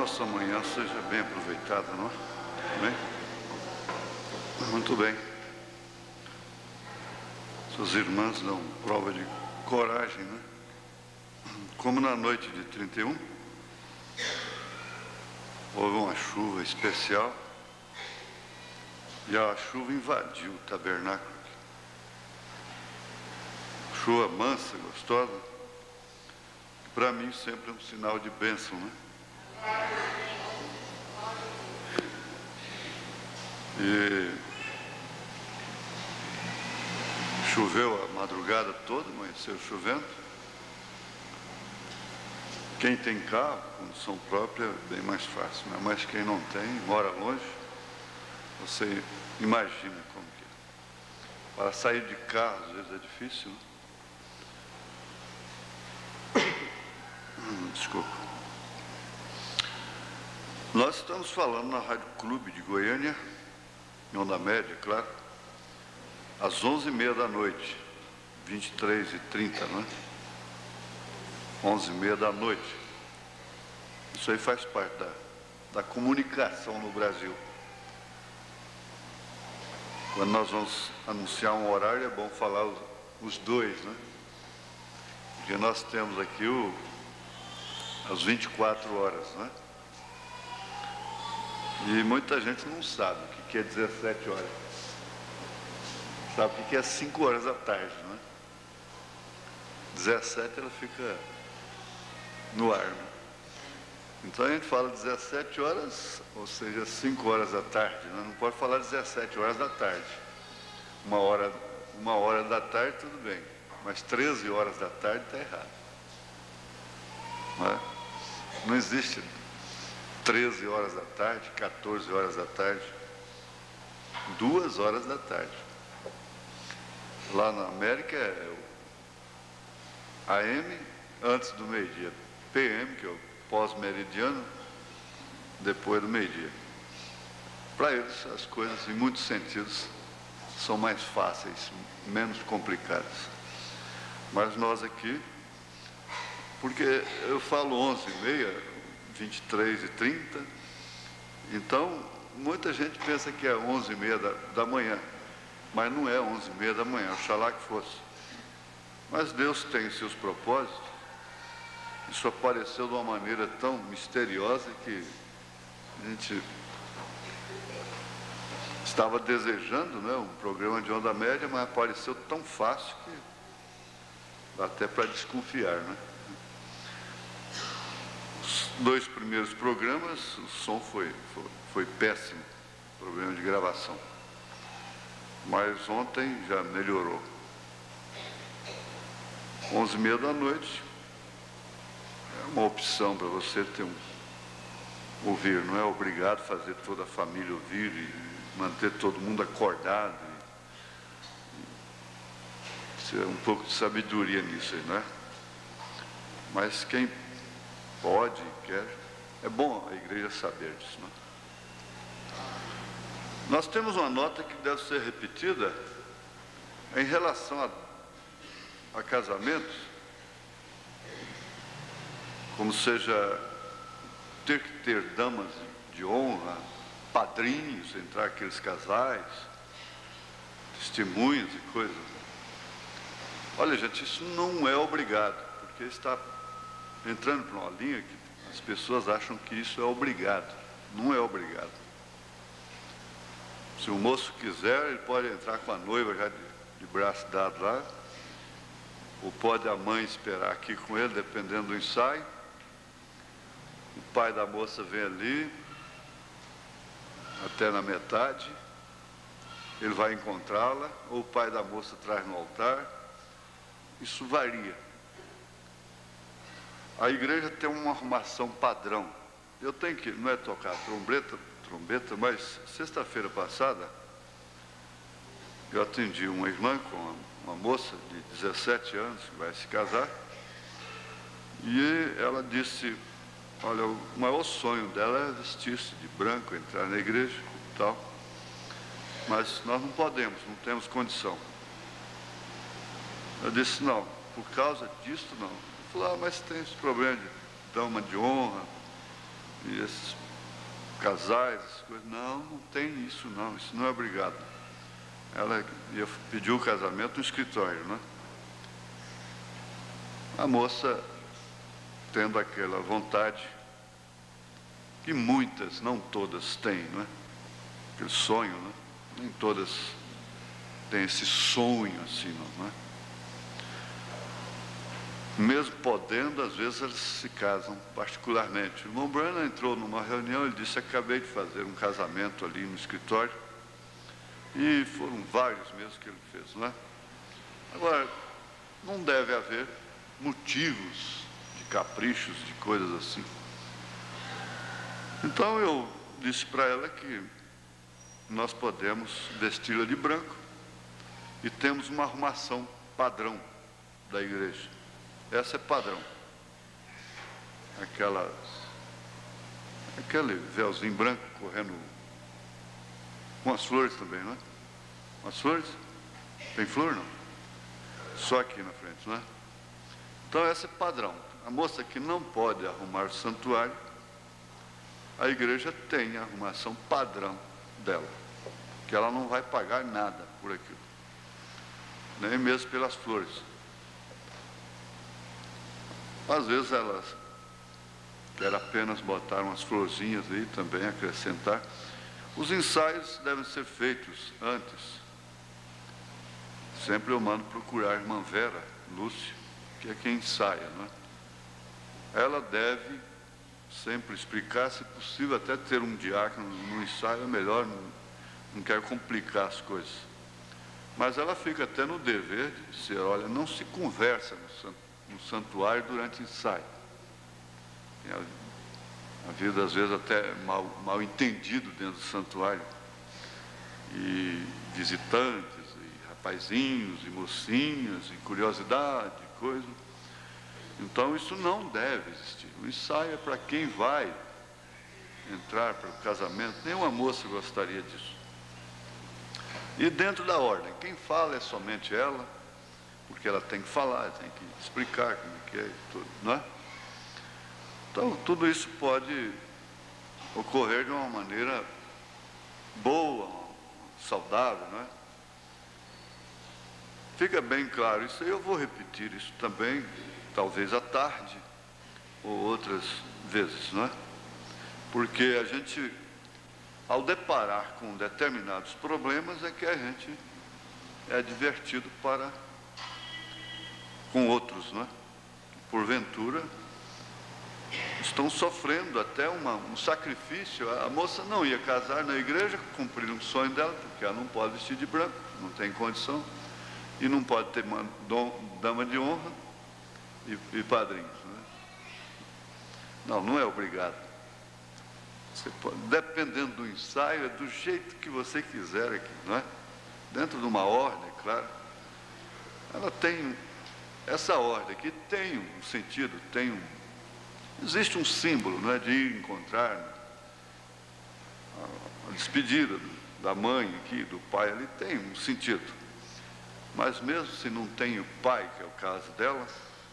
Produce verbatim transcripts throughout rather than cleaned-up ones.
nossa manhã seja bem aproveitada, não é? Bem? Muito bem. Suas irmãs dão prova de coragem, né? Como na noite de trinta e um, houve uma chuva especial e a chuva invadiu o tabernáculo. Chuva mansa, gostosa, que para mim sempre é um sinal de bênção, né? E choveu a madrugada toda, amanheceu chovendo. Quem tem carro, condução própria, é bem mais fácil, né? Mas quem não tem, mora longe, você imagina como que é. Para sair de carro, às vezes é difícil, né? Desculpa. Nós estamos falando na Rádio Clube de Goiânia, em onda média, claro, às onze e meia da noite, vinte e três e trinta, não é? onze e meia da noite. Isso aí faz parte da, da comunicação no Brasil. Quando nós vamos anunciar um horário, é bom falar os, os dois, né? Porque nós temos aqui o, as vinte e quatro horas, né? E muita gente não sabe o que é dezessete horas. Sabe o que é cinco horas da tarde, né? dezessete ela fica no ar, né? Então a gente fala dezessete horas, ou seja, cinco horas da tarde, né? Não pode falar dezessete horas da tarde. Uma hora, uma hora da tarde, tudo bem. Mas treze horas da tarde está errado. Não é? Não existe treze horas da tarde, quatorze horas da tarde, duas horas da tarde. Lá na América é o A M antes do meio-dia, P M, que é o pós-meridiano, depois do meio-dia. Para eles, as coisas, em muitos sentidos, são mais fáceis, menos complicadas. Mas nós aqui, porque eu falo onze e meia, vinte e três e trinta, então muita gente pensa que é onze e meia da, da manhã, mas não é onze e meia da manhã, oxalá que fosse. Mas Deus tem seus propósitos. Isso apareceu de uma maneira tão misteriosa que a gente estava desejando, né, um programa de onda média, mas apareceu tão fácil que dá até para desconfiar, né? Os dois primeiros programas, o som foi, foi, foi péssimo, problema de gravação. Mas ontem já melhorou. onze e meia da noite é uma opção para você ter um ouvir, não é obrigado a fazer toda a família ouvir e manter todo mundo acordado. E, e, um pouco de sabedoria nisso aí, não é? Mas quem pode e quer, é bom a igreja saber disso, não é? Nós temos uma nota que deve ser repetida em relação a, a casamentos, como seja ter que ter damas de honra, padrinhos, entrar aqueles casais, testemunhas e coisas. Olha, gente, isso não é obrigado, porque está entrando para uma linha que as pessoas acham que isso é obrigado. Não é obrigado. Se o moço quiser, ele pode entrar com a noiva já de, de braço dado lá, ou pode a mãe esperar aqui com ele, dependendo do ensaio. O pai da moça vem ali, até na metade, ele vai encontrá-la, ou o pai da moça traz no altar. Isso varia. A igreja tem uma arrumação padrão. Eu tenho que, não é tocar trombeta, trombeta, mas sexta-feira passada, eu atendi uma irmã com uma, uma moça de dezessete anos que vai se casar, e ela disse, olha, o maior sonho dela é vestir-se de branco, entrar na igreja e tal, mas nós não podemos, não temos condição. Eu disse, não, por causa disso não. Ele falou, ah, mas tem esse problema de dama de honra, e esses casais, essas coisas. Não, não tem isso não, isso não é obrigado. Ela ia pedir o casamento no escritório, né? A moça, tendo aquela vontade, que muitas, não todas têm, não é? Aquele sonho, né? Nem todas têm esse sonho assim, não é? Mesmo podendo, às vezes elas se casam particularmente. O irmão Branham entrou numa reunião, ele disse: acabei de fazer um casamento ali no escritório, e foram vários mesmo que ele fez, não é? Agora, não deve haver motivos de caprichos, de coisas assim. Então eu disse para ela que nós podemos vesti-la de branco e temos uma arrumação padrão da igreja. Essa é padrão. Aquelas, aquele véuzinho branco correndo com as flores também, não é? Com as flores? Tem flor, não? Só aqui na frente, não é? Então essa é padrão. A moça que não pode arrumar o santuário, a igreja tem a arrumação padrão dela, que ela não vai pagar nada por aquilo, nem mesmo pelas flores. Às vezes elas querem apenas botar umas florzinhas aí também, acrescentar. Os ensaios devem ser feitos antes. Sempre eu mando procurar a irmã Vera Lúcia, que é quem ensaia, não é? Ela deve sempre explicar, se possível, até ter um diácono no ensaio, é melhor, não, não quero complicar as coisas. Mas ela fica até no dever de dizer: olha, não se conversa no santuário. no santuário durante o ensaio. A vida, às vezes, até mal, mal entendido dentro do santuário. E visitantes, e rapazinhos, e mocinhas, e curiosidade, coisa. Então, isso não deve existir. O ensaio é para quem vai entrar para o casamento. Nenhuma moça gostaria disso. E dentro da ordem, quem fala é somente ela, porque ela tem que falar, tem que explicar como é que é e tudo, não é? Então, tudo isso pode ocorrer de uma maneira boa, saudável, não é? Fica bem claro isso aí. Eu vou repetir isso também, talvez à tarde ou outras vezes, não é? Porque a gente, ao deparar com determinados problemas, é que a gente é advertido para com outros, não é? Porventura estão sofrendo até uma, um sacrifício. A moça não ia casar na igreja, cumprir um sonho dela, porque ela não pode vestir de branco, não tem condição, e não pode ter uma dom, dama de honra e, e padrinhos, não é? Não, não é obrigado. Você pode, dependendo do ensaio, é do jeito que você quiser aqui, não é? Dentro de uma ordem, claro. Ela tem essa ordem aqui, tem um sentido, tem um, existe um símbolo, não é, de ir encontrar a, a despedida da mãe aqui, do pai ali, tem um sentido. Mas mesmo se não tem o pai, que é o caso dela,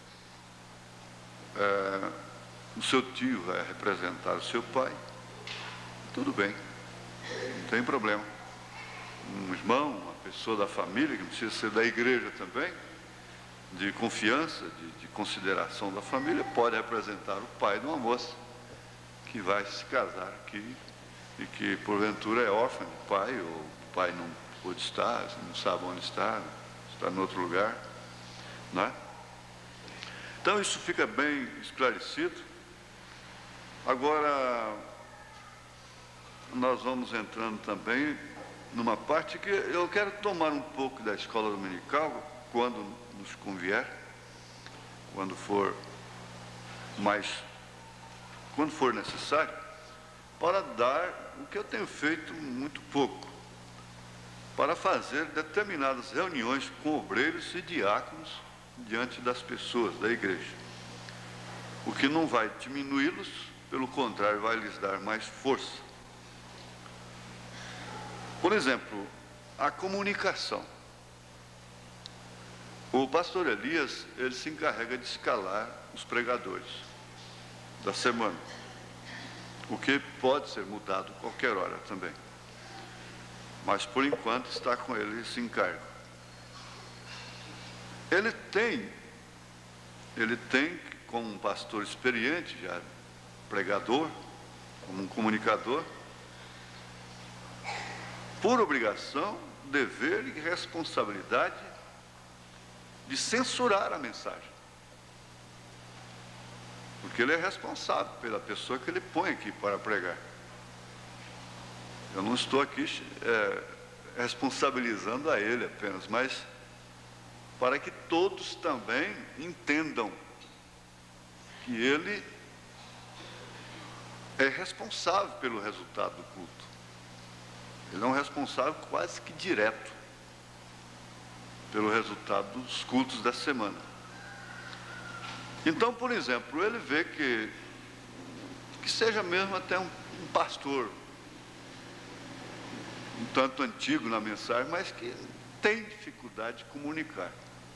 é, o seu tio vai representar o seu pai, tudo bem, não tem problema. Um irmão, uma pessoa da família, que não precisa ser da igreja também, de confiança, de, de consideração da família, pode representar o pai de uma moça que vai se casar aqui e que porventura é órfã de pai, ou o pai não pode estar, não sabe onde está, está em outro lugar, não é? Então isso fica bem esclarecido. Agora nós vamos entrando também numa parte que eu quero tomar um pouco da escola dominical quando nos convier, quando for mais, quando for necessário, para dar o que eu tenho feito muito pouco, para fazer determinadas reuniões com obreiros e diáconos diante das pessoas da igreja, o que não vai diminuí-los, pelo contrário, vai lhes dar mais força. Por exemplo, a comunicação. O pastor Elias, ele se encarrega de escalar os pregadores da semana. o que pode ser mudado a qualquer hora também. Mas, por enquanto, está com ele esse encargo. Ele tem, ele tem, como um pastor experiente, já pregador, como um comunicador, por obrigação, dever e responsabilidade de censurar a mensagem. Porque ele é responsável pela pessoa que ele põe aqui para pregar. Eu não estou aqui é, responsabilizando a ele apenas, mas para que todos também entendam que ele é responsável pelo resultado do culto. Ele é um responsável quase que direto pelo resultado dos cultos da semana. Então, por exemplo, ele vê que, que seja mesmo até um, um pastor, um tanto antigo na mensagem, mas que tem dificuldade de comunicar.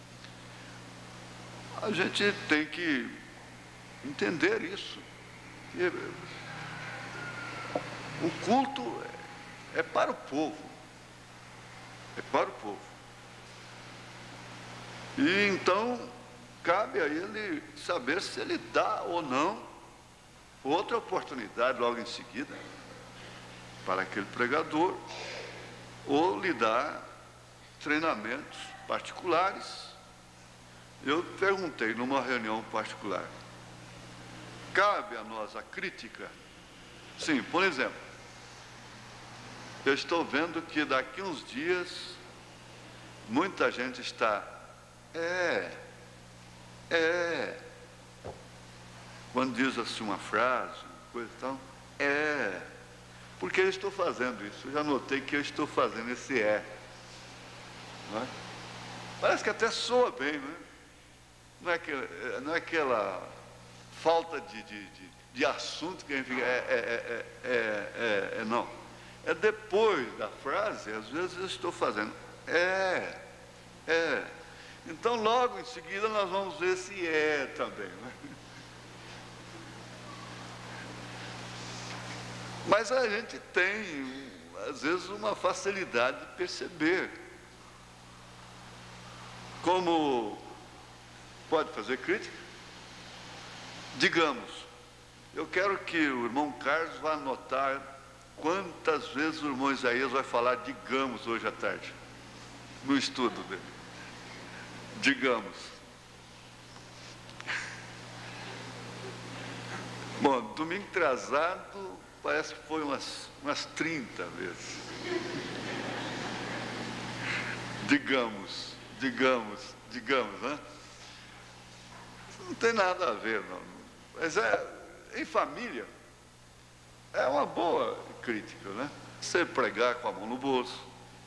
A gente tem que entender isso. Que o culto é para o povo. É para o povo. E então, cabe a ele saber se ele dá ou não outra oportunidade logo em seguida para aquele pregador, ou lhe dá treinamentos particulares. Eu perguntei numa reunião particular: cabe a nós a crítica? Sim, por exemplo, eu estou vendo que daqui uns dias muita gente está, é, é, quando diz assim uma frase, coisa e tal, é, porque eu estou fazendo isso. Eu já notei que eu estou fazendo esse é, não é? Parece que até soa bem, não é? Não é aquela, não é aquela falta de, de, de, de assunto que a gente fica, é, é, é, é, é, é, não. É depois da frase, às vezes eu estou fazendo, é, é. Então, logo em seguida, nós vamos ver se é também, não é? Mas a gente tem, às vezes, uma facilidade de perceber. Como pode fazer crítica? Digamos, eu quero que o irmão Carlos vá anotar quantas vezes o irmão Isaías vai falar digamos hoje à tarde, no estudo dele. Digamos. Bom, domingo atrasado, parece que foi umas, umas trinta vezes. Digamos, digamos, digamos, né? Não tem nada a ver, não. Mas é, em família, é uma boa crítica, né? Você pregar com a mão no bolso,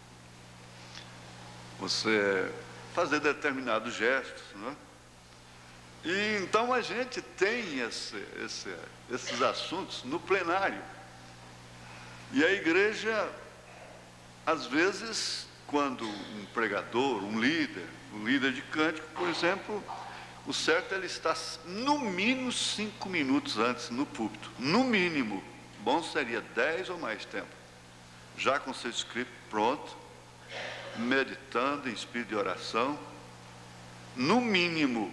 você fazer determinados gestos, né? E então a gente tem esse, esse, esses assuntos no plenário. E a igreja, às vezes, quando um pregador, um líder, um líder de cântico, por exemplo, o certo é ele estar no mínimo cinco minutos antes no púlpito, no mínimo. Bom seria dez ou mais tempo, já com seu script pronto, meditando em espírito de oração, no mínimo.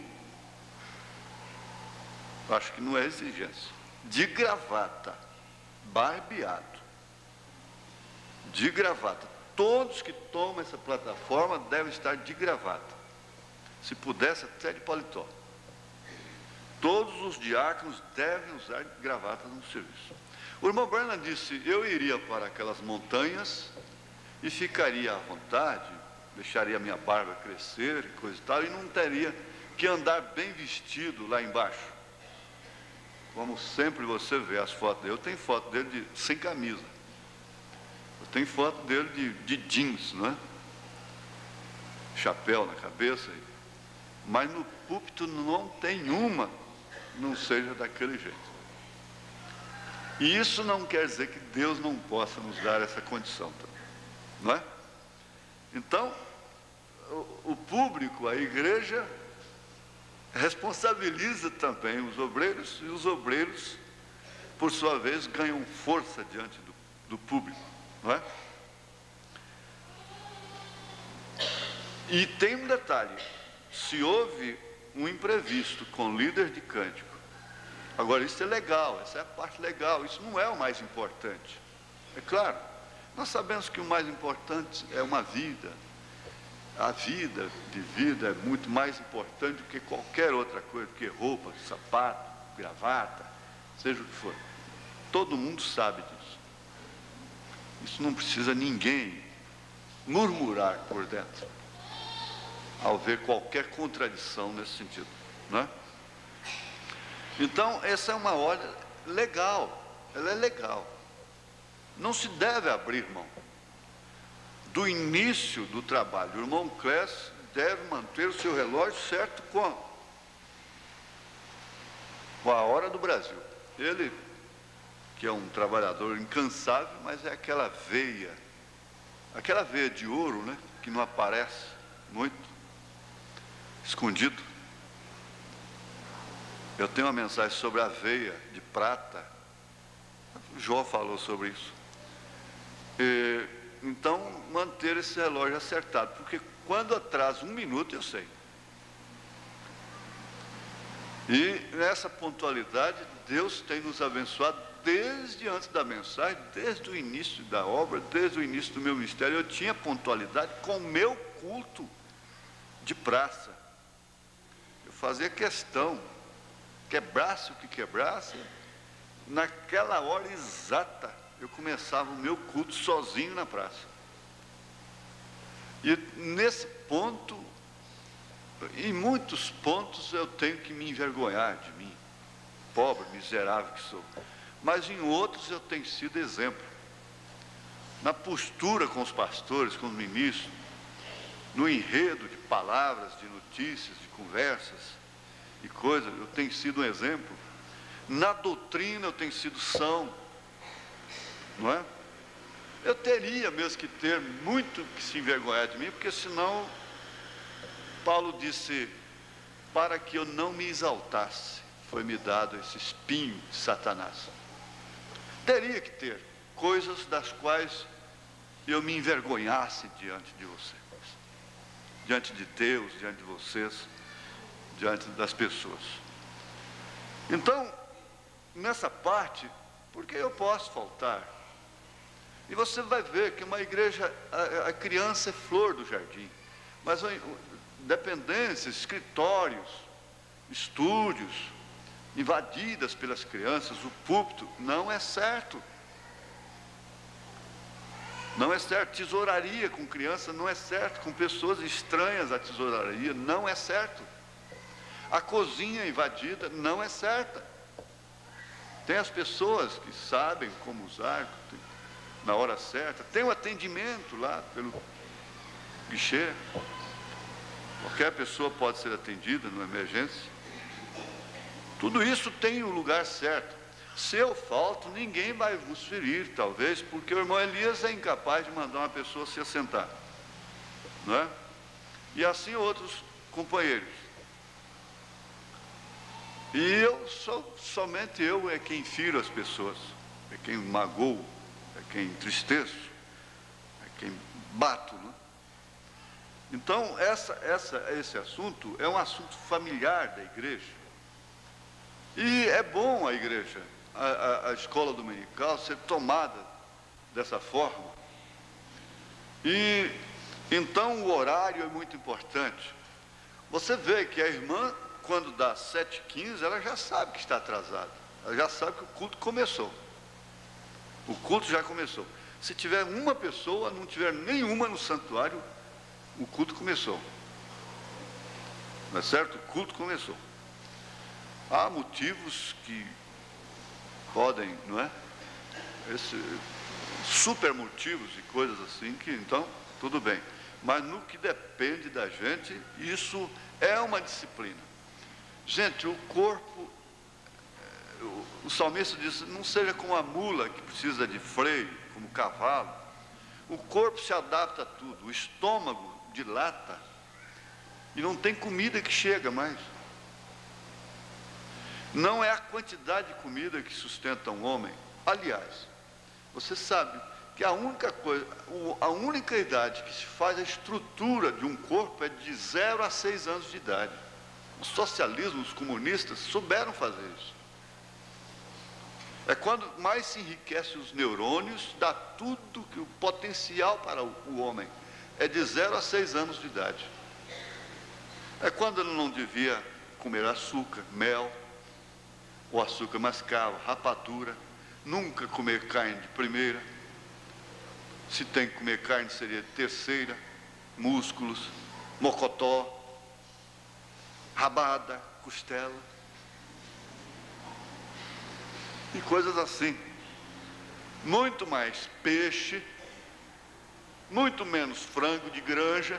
Acho que não é exigência. De gravata, barbeado, de gravata. Todos que tomam essa plataforma devem estar de gravata. Se pudesse, até de paletó. Todos os diáconos devem usar gravata no serviço. O irmão Branham disse: eu iria para aquelas montanhas e ficaria à vontade, deixaria minha barba crescer e coisa e tal, e não teria que andar bem vestido lá embaixo. Como sempre você vê as fotos dele. Eu tenho foto dele de, sem camisa. Eu tenho foto dele de, de jeans, não é? Chapéu na cabeça. Mas no púlpito não tem uma, não seja daquele jeito. E isso não quer dizer que Deus não possa nos dar essa condição também, não é? Então, o, o público, a igreja, responsabiliza também os obreiros, e os obreiros, por sua vez, ganham força diante do, do público, não é? E tem um detalhe: se houve um imprevisto com líder de cântico, agora isso é legal, essa é a parte legal, isso não é o mais importante. É claro, nós sabemos que o mais importante é uma vida. A vida de vida é muito mais importante do que qualquer outra coisa, do que roupa, sapato, gravata, seja o que for. Todo mundo sabe disso. Isso não precisa ninguém murmurar por dentro ao ver qualquer contradição nesse sentido, né? Então, essa é uma hora legal, ela é legal. Não se deve abrir mão do início do trabalho. O irmão Clécio deve manter o seu relógio certo com, com a hora do Brasil. Ele, que é um trabalhador incansável, mas é aquela veia, aquela veia de ouro, né, que não aparece muito, escondido. Eu tenho uma mensagem sobre a veia de prata. O Jó falou sobre isso. E, então, manter esse relógio acertado, porque quando atrasa um minuto, eu sei. E nessa pontualidade, Deus tem nos abençoado desde antes da mensagem, desde o início da obra, desde o início do meu ministério. Eu tinha pontualidade com o meu culto de praça. Eu fazia questão, quebrasse o que quebrasse, naquela hora exata, eu começava o meu culto sozinho na praça. E nesse ponto, em muitos pontos, eu tenho que me envergonhar de mim, pobre, miserável que sou. Mas em outros eu tenho sido exemplo. Na postura com os pastores, com os ministros, no enredo de palavras, de notícias, de conversas e coisas, eu tenho sido um exemplo. Na doutrina eu tenho sido são, não é? Eu teria mesmo que ter muito que se envergonhar de mim, porque senão, Paulo disse, para que eu não me exaltasse, foi-me dado esse espinho de Satanás. Teria que ter coisas das quais eu me envergonhasse diante de vocês, diante de Deus, diante de vocês, diante das pessoas. Então, nessa parte, porque eu posso faltar? E você vai ver que uma igreja, a, a criança é flor do jardim, mas dependências, escritórios, estúdios, invadidas pelas crianças, o púlpito, não é certo. Não é certo. Tesouraria com criança não é certo. Com pessoas estranhas à tesouraria não é certo. A cozinha invadida não é certa. Tem as pessoas que sabem como usar na hora certa. Tem o atendimento lá pelo guichê. Qualquer pessoa pode ser atendida numa emergência. Tudo isso tem o lugar certo. Se eu falto, ninguém vai vos ferir, talvez, porque o irmão Elias é incapaz de mandar uma pessoa se assentar, não é? E assim outros companheiros. E eu, sou, somente eu é quem firo as pessoas, é quem magoo, é quem entristeço, é quem bato, não é? Então, essa, essa, esse assunto é um assunto familiar da igreja. E é bom a igreja, a, a, a escola dominical, ser tomada dessa forma. E então o horário é muito importante. Você vê que a irmã, quando dá sete e quinze, ela já sabe que está atrasada. Ela já sabe que o culto começou. O culto já começou. Se tiver uma pessoa, não tiver nenhuma no santuário, o culto começou. Não é certo? O culto começou. Há motivos que podem, não é? Esse, super motivos e coisas assim, que então, tudo bem. Mas no que depende da gente, isso é uma disciplina. Gente, o corpo, o salmista diz, não seja como a mula que precisa de freio, como o cavalo. O corpo se adapta a tudo, o estômago dilata e não tem comida que chega mais. Não é a quantidade de comida que sustenta um homem. Aliás, você sabe que a única coisa, a única idade que se faz a estrutura de um corpo é de zero a seis anos de idade. O socialismo, os comunistas souberam fazer isso. É quando mais se enriquece os neurônios, dá tudo que o potencial para o homem. É de zero a seis anos de idade. É quando ele não devia comer açúcar, mel, ou açúcar mascavo, rapadura, nunca comer carne de primeira. Se tem que comer carne, seria de terceira, músculos, mocotó, rabada, costela e coisas assim. Muito mais peixe, muito menos frango de granja,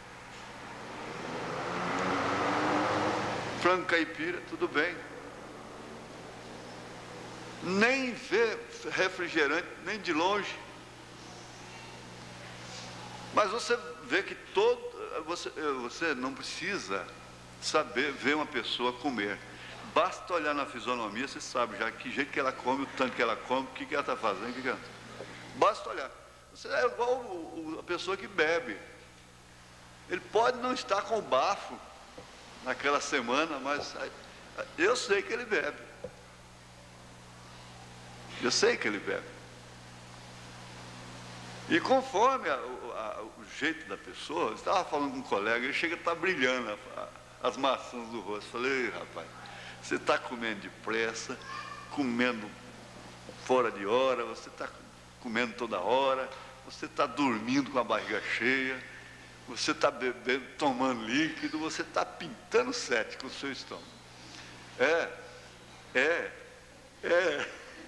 frango caipira, tudo bem. Nem vê refrigerante, nem de longe. Mas você vê que todo, você, você não precisa saber ver uma pessoa comer. Basta olhar na fisionomia, você sabe já que jeito que ela come, o tanto que ela come, o que, que ela está fazendo, o que, que ela... Basta olhar. Você é igual o, o, a pessoa que bebe. Ele pode não estar com bafo naquela semana, mas eu sei que ele bebe. Eu sei que ele bebe. E conforme a, a, o jeito da pessoa, eu estava falando com um colega, ele chega a estar brilhando a, a, as maçãs do rosto. Falei, rapaz, você está comendo depressa, comendo fora de hora, você está comendo toda hora, você está dormindo com a barriga cheia, você está bebendo, tomando líquido, você está pintando sete com o seu estômago. É, é, é.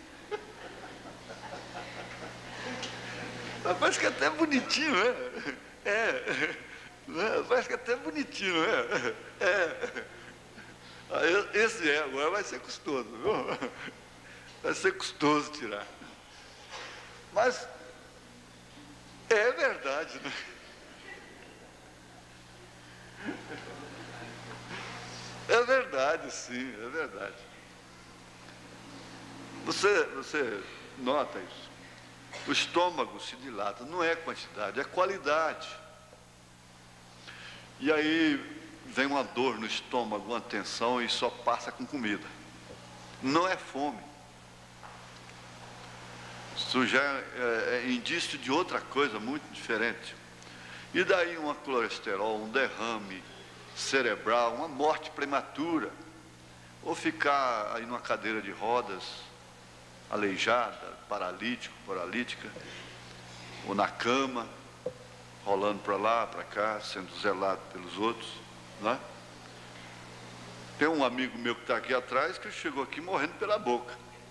Parece que é até bonitinho, né? É, é. Parece que é até bonitinho, né? É. Esse é, agora vai ser custoso, viu? Vai ser custoso tirar. Mas é verdade, né? É verdade, sim, é verdade. Você, você nota isso? O estômago se dilata, não é quantidade, é qualidade. E aí vem uma dor no estômago, uma tensão, e só passa com comida. Não é fome. Isso já é, é indício de outra coisa muito diferente. E daí uma colesterol, um derrame cerebral, uma morte prematura, ou ficar aí numa cadeira de rodas, aleijada, paralítico, paralítica, ou na cama, rolando para lá, para cá, sendo zelado pelos outros, né? Tem um amigo meu que está aqui atrás que chegou aqui morrendo pela boca.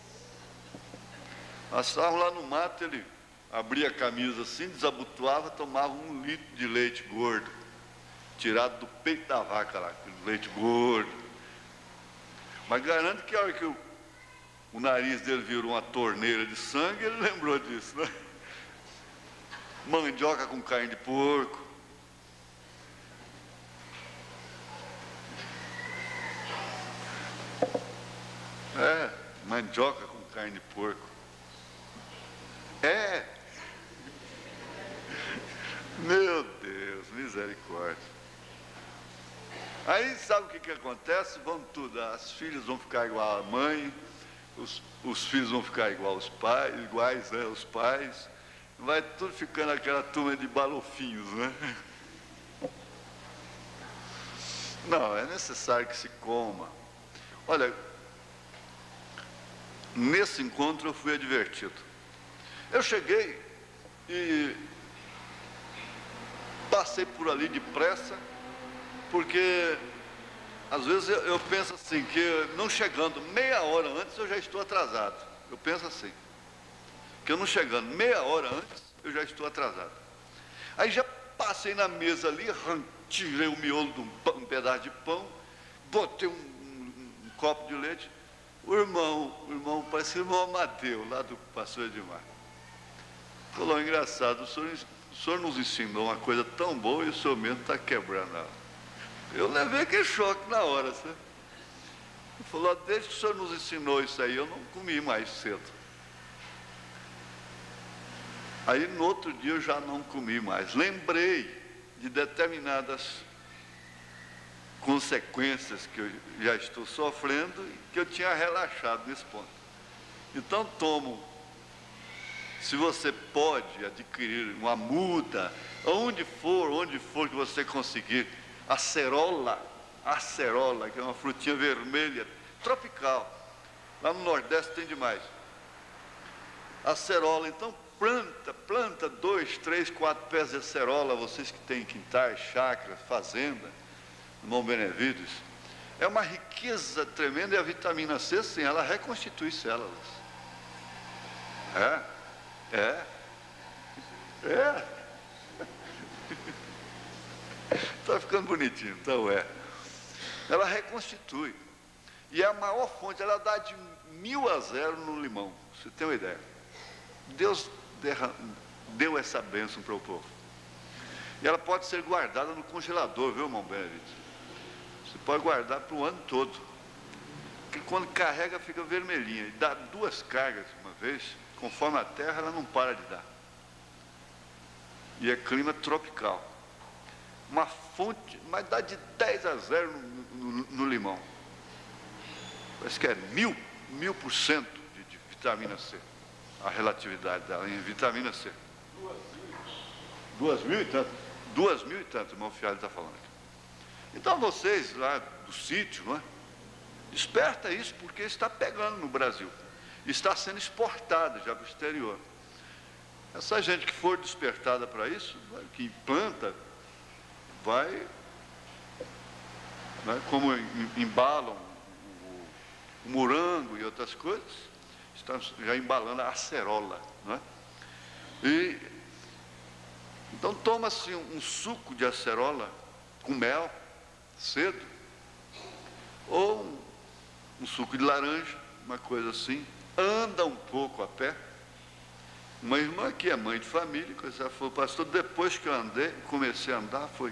Nós estávamos lá no mato, ele abria a camisa assim, desabotoava, tomava um litro de leite gordo, tirado do peito da vaca lá, aquele leite gordo. Mas garanto que a hora que o, o nariz dele virou uma torneira de sangue, ele lembrou disso, né? Mandioca com carne de porco. É, mandioca com carne de porco. É. Meu Deus, misericórdia. Aí sabe o que, que acontece? Vão tudo, as filhas vão ficar igual a mãe, os, os filhos vão ficar igual aos pais, iguais né, aos pais. Vai tudo ficando aquela turma de balofinhos, né? Não, é necessário que se coma. Olha, nesse encontro eu fui advertido. Eu cheguei e passei por ali depressa, porque às vezes eu, eu penso assim, que não chegando meia hora antes eu já estou atrasado. Eu penso assim, que eu não chegando meia hora antes eu já estou atrasado. Aí já passei na mesa ali, tirei o miolo de um, pão, um pedaço de pão, botei um, um, um copo de leite. O irmão, o irmão, parece o irmão Amadeu, lá do pastor Edmar. Falou, engraçado, o senhor, o senhor nos ensinou uma coisa tão boa e o senhor mesmo está quebrando ela. Eu levei aquele choque na hora, sabe? Ele falou, desde que o senhor nos ensinou isso aí, eu não comi mais cedo. Aí no outro dia eu já não comi mais. Lembrei de determinadas consequências que eu já estou sofrendo e que eu tinha relaxado nesse ponto. Então tomo, se você pode adquirir uma muda, onde for, onde for que você conseguir, acerola, acerola, que é uma frutinha vermelha, tropical, lá no Nordeste tem demais. Acerola, então planta, planta dois, três, quatro pés de acerola, vocês que têm quintais, chácaras, fazenda, irmão Benevides, é uma riqueza tremenda e a vitamina C, sim, ela reconstitui células. É, é, é. Está ficando bonitinho, então é. Ela reconstitui. E é a maior fonte, ela dá de mil a zero no limão, você tem uma ideia. Deus deu essa bênção para o povo. E ela pode ser guardada no congelador, viu, irmão Benevides? Você pode guardar para o ano todo. Porque quando carrega fica vermelhinha. E dá duas cargas uma vez, conforme a terra, ela não para de dar. E é clima tropical. Uma fonte, mas dá de dez a zero no, no, no limão. Parece que é mil, mil por cento de, de vitamina C. A relatividade dela em vitamina C. Duas mil e tanto. Duas mil e tanto, o irmão Fialho está falando aqui. Então vocês lá do sítio, não é? Desperta isso, porque está pegando no Brasil. Está sendo exportada já para o exterior. Essa gente que for despertada para isso, que planta, vai, né, como embalam o, o morango e outras coisas, estão já embalando a acerola, né? E então toma-se um, um suco de acerola com mel cedo, ou um, um suco de laranja, uma coisa assim, anda um pouco a pé. Uma irmã que é mãe de família, que ela falou, pastor, depois que eu andei, comecei a andar, foi.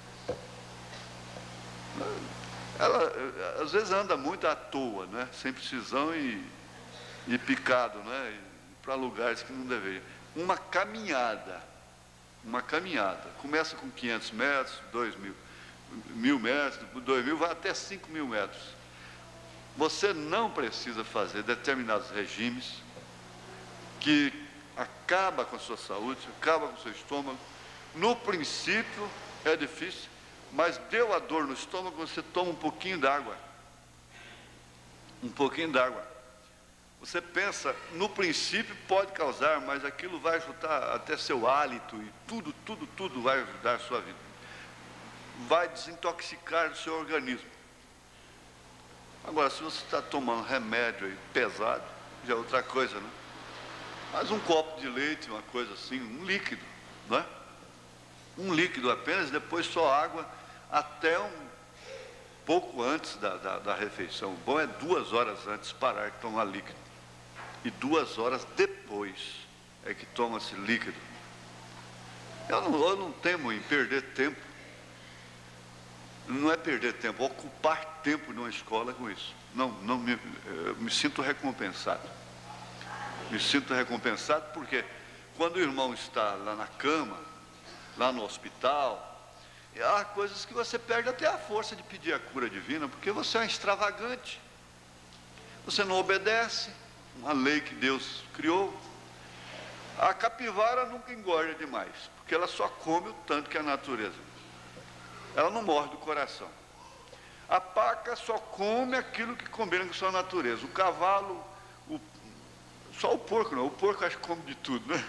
Ela às vezes anda muito à toa, né? Sem precisão e, e picado, né? Para lugares que não deveria. Uma caminhada, uma caminhada, começa com quinhentos metros, dois mil, mil metros, dois mil, vai até cinco mil metros. Você não precisa fazer determinados regimes que acaba com a sua saúde, acaba com o seu estômago. No princípio é difícil, mas deu a dor no estômago, você toma um pouquinho d'água. Um pouquinho d'água. Você pensa, no princípio pode causar, mas aquilo vai ajudar até seu hálito e tudo, tudo, tudo vai ajudar a sua vida. Vai desintoxicar o seu organismo. Agora, se você está tomando remédio aí pesado, já é outra coisa, né? Mas um copo de leite, uma coisa assim, um líquido, não é? Um líquido apenas, depois só água, até um pouco antes da, da, da refeição. O bom é duas horas antes parar de tomar líquido. E duas horas depois é que toma-se líquido. Eu não, eu não temo em perder tempo. Não é perder tempo, ocupar tempo numa escola com isso. Não, não me, eu me sinto recompensado. Me sinto recompensado porque quando o irmão está lá na cama, lá no hospital, há coisas que você perde até a força de pedir a cura divina, porque você é um extravagante. Você não obedece uma lei que Deus criou. A capivara nunca engorda demais, porque ela só come o tanto que a natureza. Ela não morre do coração. A paca só come aquilo que combina com a sua natureza. O cavalo, o, só o porco não, o porco acho que come de tudo, né?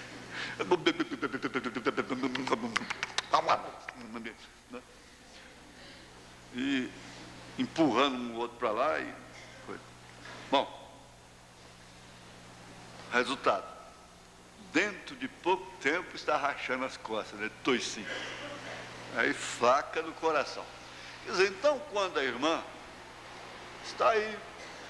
E empurrando um outro para lá e coisa. Bom, resultado, dentro de pouco tempo está rachando as costas, né? Toicinho. Aí faca no coração. Quer dizer, então quando a irmã está aí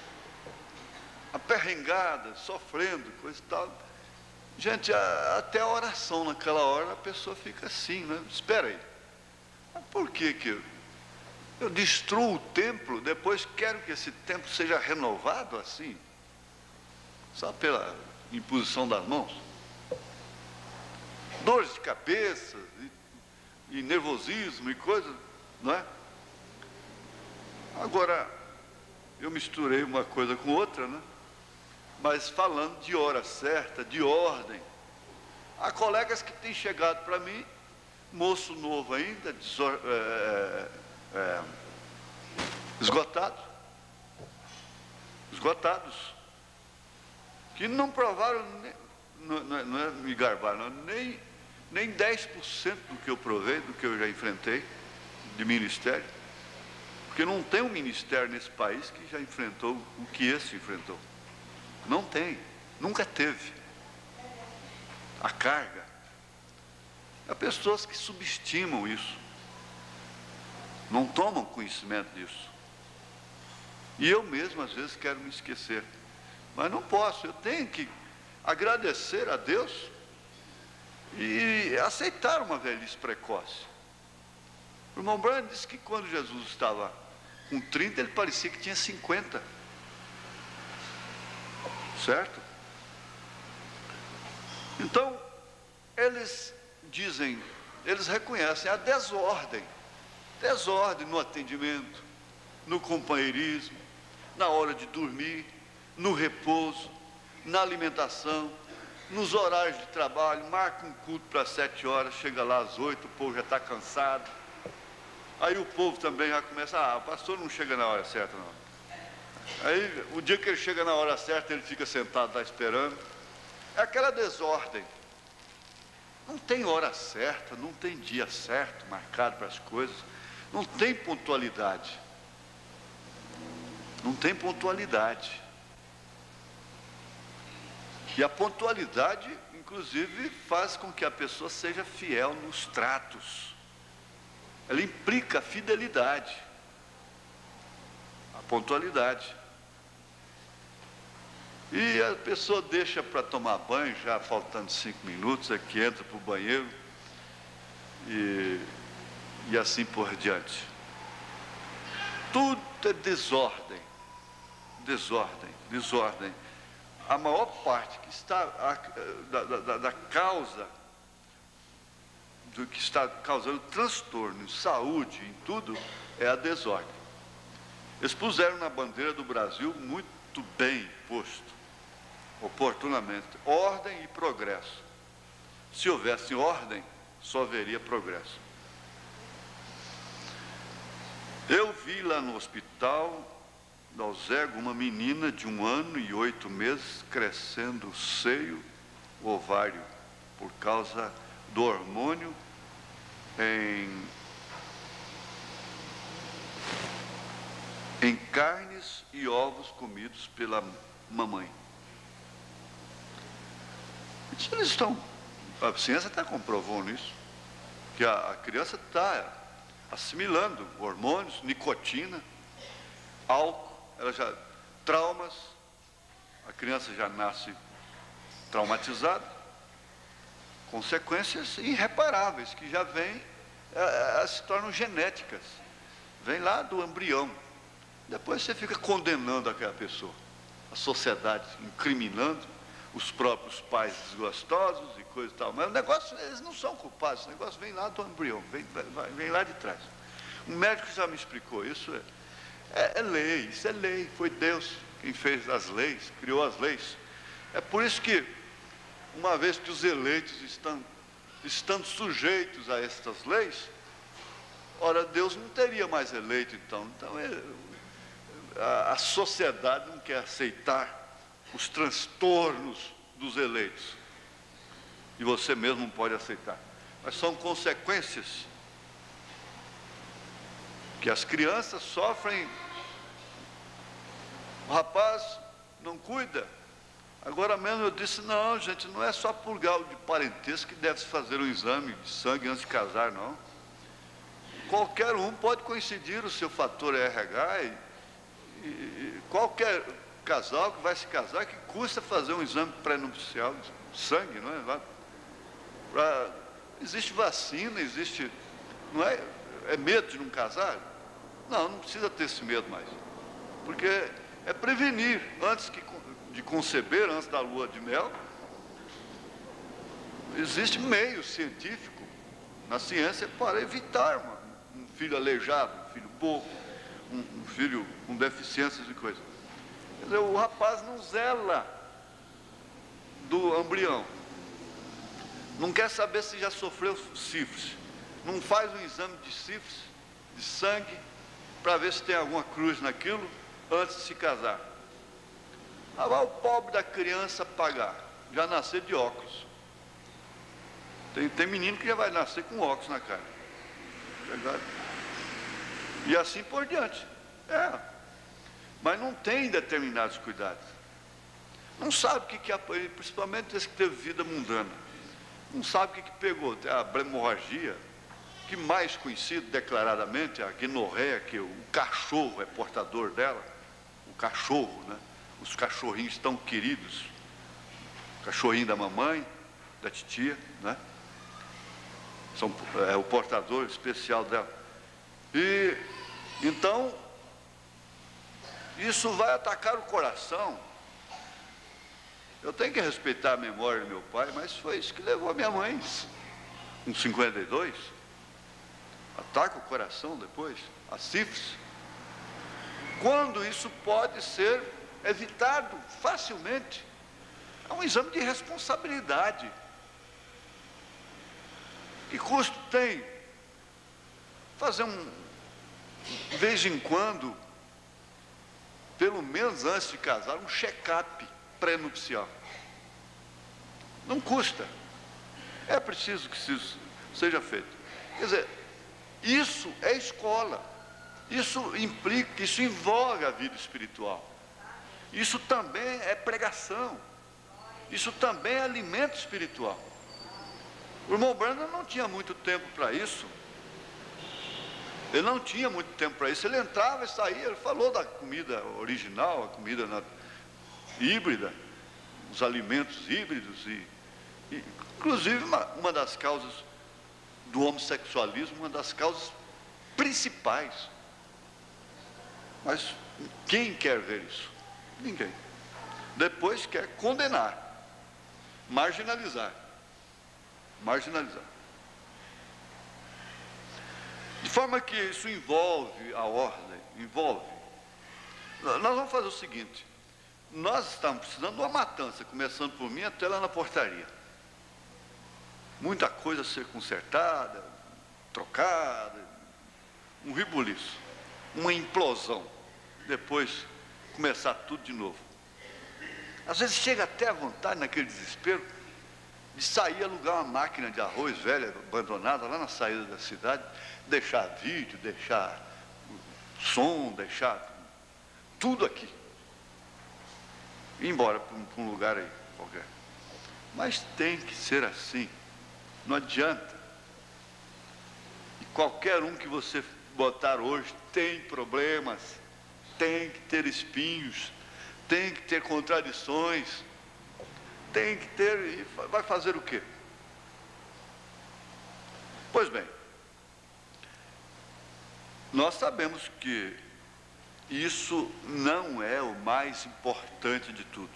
aperrengada, sofrendo, coisa e tal, gente, a, até a oração naquela hora a pessoa fica assim, né? Espera aí, mas por que que Eu destruo o templo, depois quero que esse templo seja renovado assim, só pela imposição das mãos. Dores de cabeça, e, e nervosismo e coisas, não é? Agora, eu misturei uma coisa com outra, né? Mas falando de hora certa, de ordem. Há colegas que têm chegado para mim, moço novo ainda, desor, é, é, esgotados, esgotados, que não provaram, nem, não, não é me garbar, não, nem, nem dez por cento do que eu provei, do que eu já enfrentei de ministério, porque não tem um ministério nesse país que já enfrentou o que esse enfrentou. Não tem, nunca teve. A carga. Há pessoas que subestimam isso, não tomam conhecimento disso. E eu mesmo, às vezes, quero me esquecer. Mas não posso, eu tenho que agradecer a Deus e aceitar uma velhice precoce. O irmão Branham disse que quando Jesus estava com trinta, ele parecia que tinha cinquenta. Certo? Então, eles dizem, eles reconhecem a desordem, desordem no atendimento, no companheirismo, na hora de dormir, no repouso, na alimentação, nos horários de trabalho. Marca um culto para sete horas, chega lá às oito, o povo já está cansado. Aí o povo também já começa, ah, o pastor não chega na hora certa não. Aí, o dia que ele chega na hora certa, ele fica sentado lá esperando. É aquela desordem. Não tem hora certa, não tem dia certo marcado para as coisas. Não tem pontualidade. Não tem pontualidade. E a pontualidade, inclusive, faz com que a pessoa seja fiel nos tratos. Ela implica a fidelidade. A pontualidade. E a pessoa deixa para tomar banho, já faltando cinco minutos, é que entra para o banheiro e, e assim por diante. Tudo é desordem, desordem, desordem. A maior parte que está a, da, da, da causa do que está causando transtorno em saúde, em tudo, é a desordem. Eles puseram na bandeira do Brasil muito bem posto, oportunamente, ordem e progresso. Se houvesse ordem, só haveria progresso. Eu vi lá no hospital da Alzego uma menina de um ano e oito meses crescendo o seio, o ovário, por causa do hormônio em, em carnes e ovos comidos pela mamãe. Isso eles estão, a ciência está comprovando isso, que a, a criança está assimilando hormônios, nicotina, álcool, ela já, traumas, a criança já nasce traumatizada, consequências irreparáveis, que já vêm, é, é, se tornam genéticas, vem lá do embrião. Depois você fica condenando aquela pessoa, a sociedade incriminando os próprios pais desgostosos e coisa e tal, mas o negócio, eles não são culpados, o negócio vem lá do embrião, vem, vem, vem lá de trás. Um médico já me explicou, isso é, é, é lei, isso é lei, foi Deus quem fez as leis, criou as leis. É por isso que, uma vez que os eleitos estão, estando sujeitos a estas leis, ora, Deus não teria mais eleito então, então é, a, a sociedade não quer aceitar os transtornos dos eleitos. E você mesmo não pode aceitar. Mas são consequências que as crianças sofrem. O rapaz não cuida. Agora mesmo eu disse, não, gente, não é só por grau de parentesco que deve-se fazer um exame de sangue antes de casar, não. Qualquer um pode coincidir o seu fator R H e, e qualquer casal que vai se casar, que custa fazer um exame pré-nupcial de sangue, não é? Pra, existe vacina, existe, não é? É medo de não casar? Não, não precisa ter esse medo mais. Porque é prevenir, antes que, de conceber, antes da lua de mel. Existe meio científico na ciência para evitar uma, um filho aleijado, um filho bobo, um, um filho com deficiências e coisas. Quer dizer, o rapaz não zela do embrião. Não quer saber se já sofreu sífilis. Não faz um exame de sífilis, de sangue, para ver se tem alguma cruz naquilo, antes de se casar. Ah, vai o pobre da criança pagar, já nascer de óculos. Tem, tem menino que já vai nascer com óculos na cara. Verdade? E assim por diante. É. Mas não tem determinados cuidados. Não sabe o que, que é, principalmente esse que teve vida mundana. Não sabe o que, que pegou. Tem a hemorragia, que mais conhecido declaradamente, a guinorreia, que o cachorro é portador dela. O cachorro, né? Os cachorrinhos tão queridos. O cachorrinho da mamãe, da titia, né? São, é o portador especial dela. E então isso vai atacar o coração. Eu tenho que respeitar a memória do meu pai, mas foi isso que levou a minha mãe, com cinquenta e dois, ataca o coração depois, a sífilis. Quando isso pode ser evitado facilmente, é um exame de responsabilidade. Que custo tem fazer um, de vez em quando, pelo menos antes de casar, um check-up pré-nupcial? Não custa. É preciso que isso seja feito. Quer dizer, isso é escola. Isso implica, isso envolve a vida espiritual. Isso também é pregação. Isso também é alimento espiritual. O irmão Branham não tinha muito tempo para isso. Ele não tinha muito tempo para isso. Ele entrava e saía, ele falou da comida original, a comida na, híbrida, os alimentos híbridos, e, e inclusive uma, uma das causas do homossexualismo, uma das causas principais. Mas quem quer ver isso? Ninguém. Depois quer condenar, marginalizar. Marginalizar. De forma que isso envolve a ordem, envolve. Nós vamos fazer o seguinte: nós estamos precisando de uma matança, começando por mim até lá na portaria. Muita coisa a ser consertada, trocada, um rebuliço, uma implosão. Depois começar tudo de novo. Às vezes chega até a vontade, naquele desespero, de sair alugar uma máquina de arroz velha, abandonada, lá na saída da cidade, deixar vídeo, deixar som, deixar tudo aqui. Ir embora para um, para um lugar aí qualquer. Mas tem que ser assim. Não adianta. E qualquer um que você botar hoje tem problemas, tem que ter espinhos, tem que ter contradições. Tem que ter, e vai fazer o quê? Pois bem, nós sabemos que isso não é o mais importante de tudo.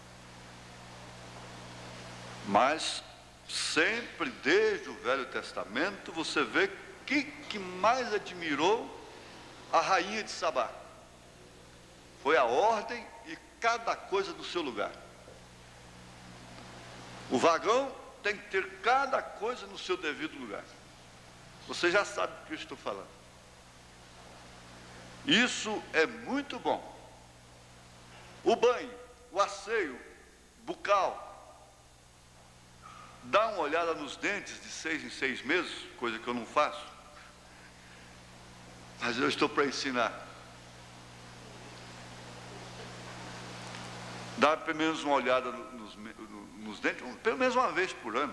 Mas sempre desde o Velho Testamento você vê que que mais admirou a rainha de Sabá. Foi a ordem e cada coisa no seu lugar. O vagão tem que ter cada coisa no seu devido lugar. Você já sabe do que eu estou falando. Isso é muito bom. O banho, o asseio bucal, dá uma olhada nos dentes de seis em seis meses, coisa que eu não faço. Mas eu estou para ensinar. Dá pelo menos uma olhada nos, nos dentes, pelo menos uma vez por ano.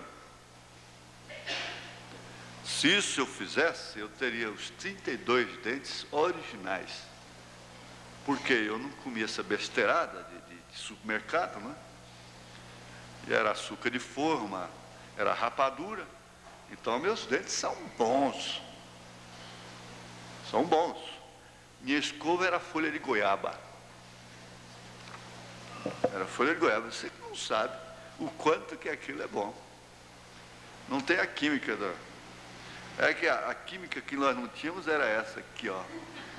Se isso eu fizesse, eu teria os trinta e dois dentes originais. Porque eu não comia essa besteirada de, de, de supermercado, né? E era açúcar de forma, era rapadura. Então meus dentes são bons. São bons. minha escova era folha de goiaba. Era folha de goiaba. Você não sabe o quanto que aquilo é bom. Não tem a química da... É que a, a química que nós não tínhamos era essa aqui, ó.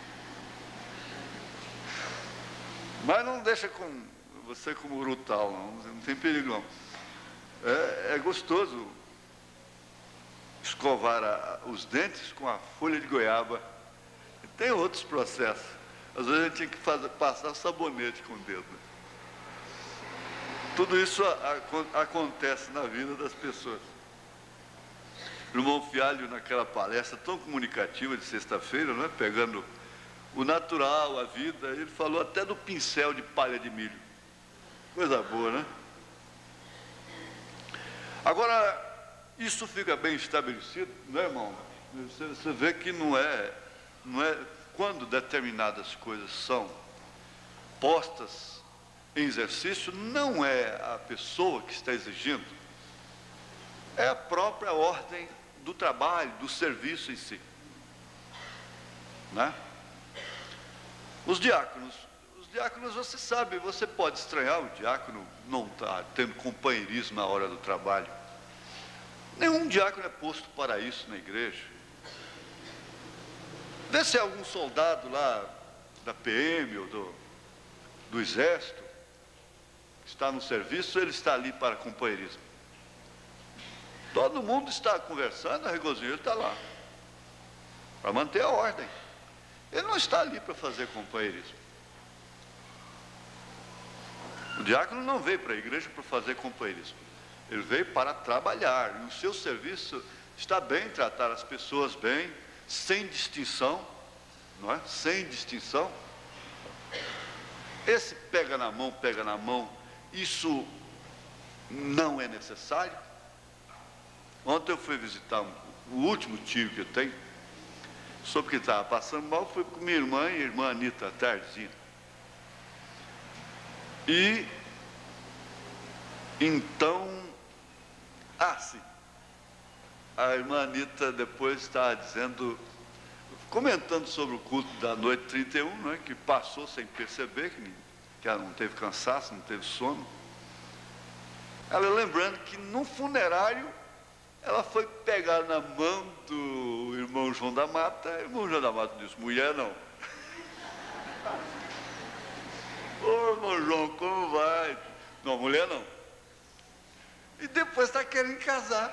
Mas não deixa com você como brutal, não, não tem perigo não. É, é gostoso escovar a, os dentes com a folha de goiaba. Tem outros processos. Às vezes a gente tinha que fazer, passar sabonete com o dedo. Tudo isso a, a, acontece na vida das pessoas. O irmão Fialho, naquela palestra tão comunicativa de sexta-feira, né, pegando o natural, a vida, ele falou até do pincel de palha de milho. Coisa boa, né? Agora, isso fica bem estabelecido, né, irmão? Você, você vê que não é, não é quando determinadas coisas são postas em exercício, não é a pessoa que está exigindo, é a própria ordem do trabalho, do serviço em si, né? Os diáconos, os diáconos, você sabe, você pode estranhar o diácono não estar tendo companheirismo na hora do trabalho. Nenhum diácono é posto para isso na igreja. Vê se é algum soldado lá da P M ou do, do Exército que está no serviço, ele está ali para companheirismo. Todo mundo está conversando, a Regozinho, ele está lá para manter a ordem. Ele não está ali para fazer companheirismo. O diácono não veio para a igreja para fazer companheirismo. Ele veio para trabalhar. E o seu serviço está bem, tratar as pessoas bem, sem distinção, não é? Sem distinção. Esse pega na mão, pega na mão, isso não é necessário. Ontem eu fui visitar um, o último tio que eu tenho, soube que estava passando mal, fui com minha irmã e a irmã Anita, à tardezinha. E, então, ah, sim, a irmã Anita depois estava dizendo, comentando sobre o culto da noite trinta e um, não é, que passou sem perceber, que, que ela não teve cansaço, não teve sono. Ela lembrando que no funerário, ela foi pegar na mão do irmão João da Mata. O irmão João da Mata disse, mulher não. Ô irmão João, como vai? Não, mulher não. E depois está querendo casar.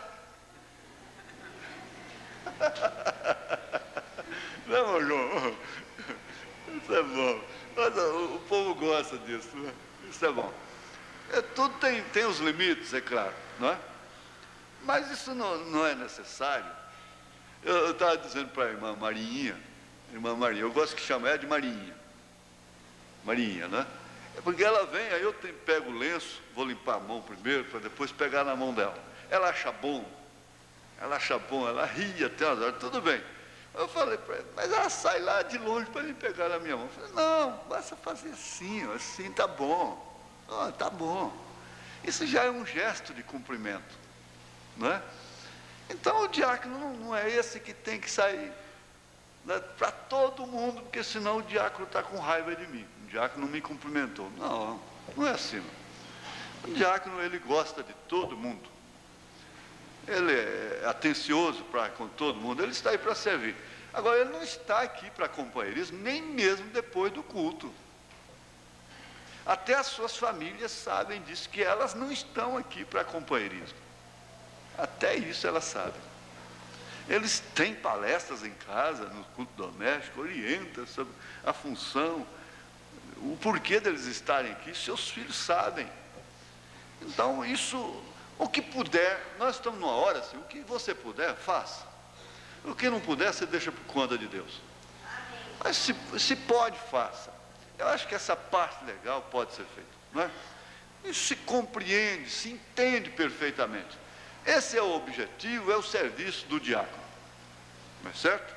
Não, irmão João? Isso é bom. Mas, o, o povo gosta disso, né? Isso é bom. É, tudo tem, tem os limites, é claro, não é? Mas isso não, não é necessário. Eu estava dizendo para a irmã Marinha, irmã Marinha, eu gosto que chama ela de Marinha. Marinha, né? É porque ela vem, aí eu tenho, pego o lenço, vou limpar a mão primeiro, para depois pegar na mão dela. Ela acha bom, ela acha bom, ela ria até umas horas, tudo bem. Eu falei para ela, mas ela sai lá de longe para me pegar na minha mão. Eu falei, não, basta fazer assim, assim tá bom. Oh, tá bom. Isso já é um gesto de cumprimento. Não é? Então o diácono não, não é esse que tem que sair, né, para todo mundo, porque senão o diácono está com raiva de mim. O diácono não me cumprimentou. Não, não é assim. Não. O diácono, ele gosta de todo mundo. Ele é atencioso para com todo mundo. Ele está aí para servir. Agora, ele não está aqui para companheirismo, nem mesmo depois do culto. Até as suas famílias sabem disso, que elas não estão aqui para companheirismo. Até isso elas sabem. Eles têm palestras em casa, no culto doméstico, orientam sobre a função, o porquê deles estarem aqui, seus filhos sabem. Então, isso, o que puder, nós estamos numa hora assim, o que você puder, faça. O que não puder, você deixa por conta de Deus. Mas se, se pode, faça. Eu acho que essa parte legal pode ser feita, não é? Isso se compreende, se entende perfeitamente. Esse é o objetivo, é o serviço do diácono. Não é certo?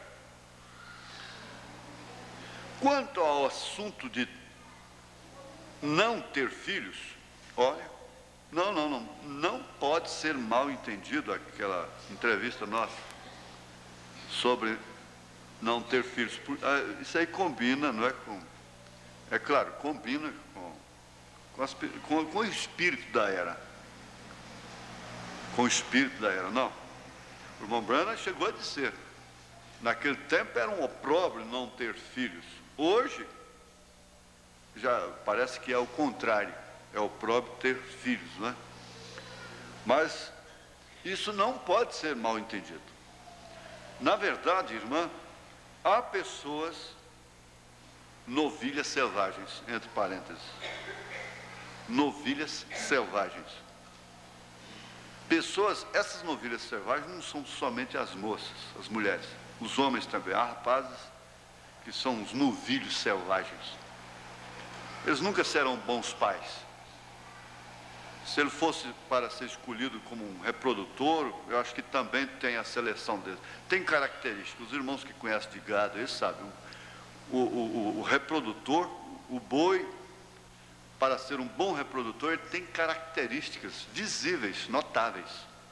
Quanto ao assunto de não ter filhos, olha, não, não, não, não pode ser mal entendido aquela entrevista nossa sobre não ter filhos. Isso aí combina, não é com... É claro, combina com, com, as, com, com o espírito da era. Com o espírito da era, não. O irmão Branham chegou a dizer, naquele tempo era um opróbrio não ter filhos. Hoje, já parece que é o contrário, é opróbrio ter filhos, não é? Mas isso não pode ser mal entendido. Na verdade, irmã, há pessoas novilhas selvagens, entre parênteses. Novilhas selvagens. Pessoas, essas novilhas selvagens não são somente as moças, as mulheres. Os homens também. Há rapazes que são os novilhos selvagens. Eles nunca serão bons pais. Se ele fosse para ser escolhido como um reprodutor, eu acho que também tem a seleção dele. Tem características. Os irmãos que conhecem de gado, eles sabem. O, o, o, o reprodutor, o boi, para ser um bom reprodutor, ele tem características visíveis, notáveis.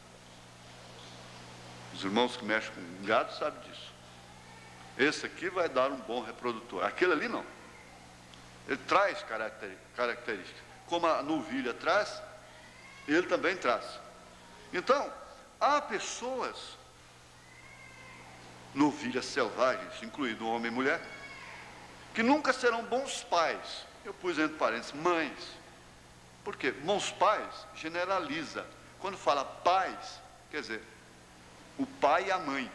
Os irmãos que mexem com gado sabem disso. Esse aqui vai dar um bom reprodutor. Aquele ali não. Ele traz características. Como a novilha traz, ele também traz. Então, há pessoas, novilhas selvagens, incluindo homem e mulher, que nunca serão bons pais. Eu pus entre parênteses, mães. Por quê? Bons pais generaliza. Quando fala pais, quer dizer, o pai e a mãe.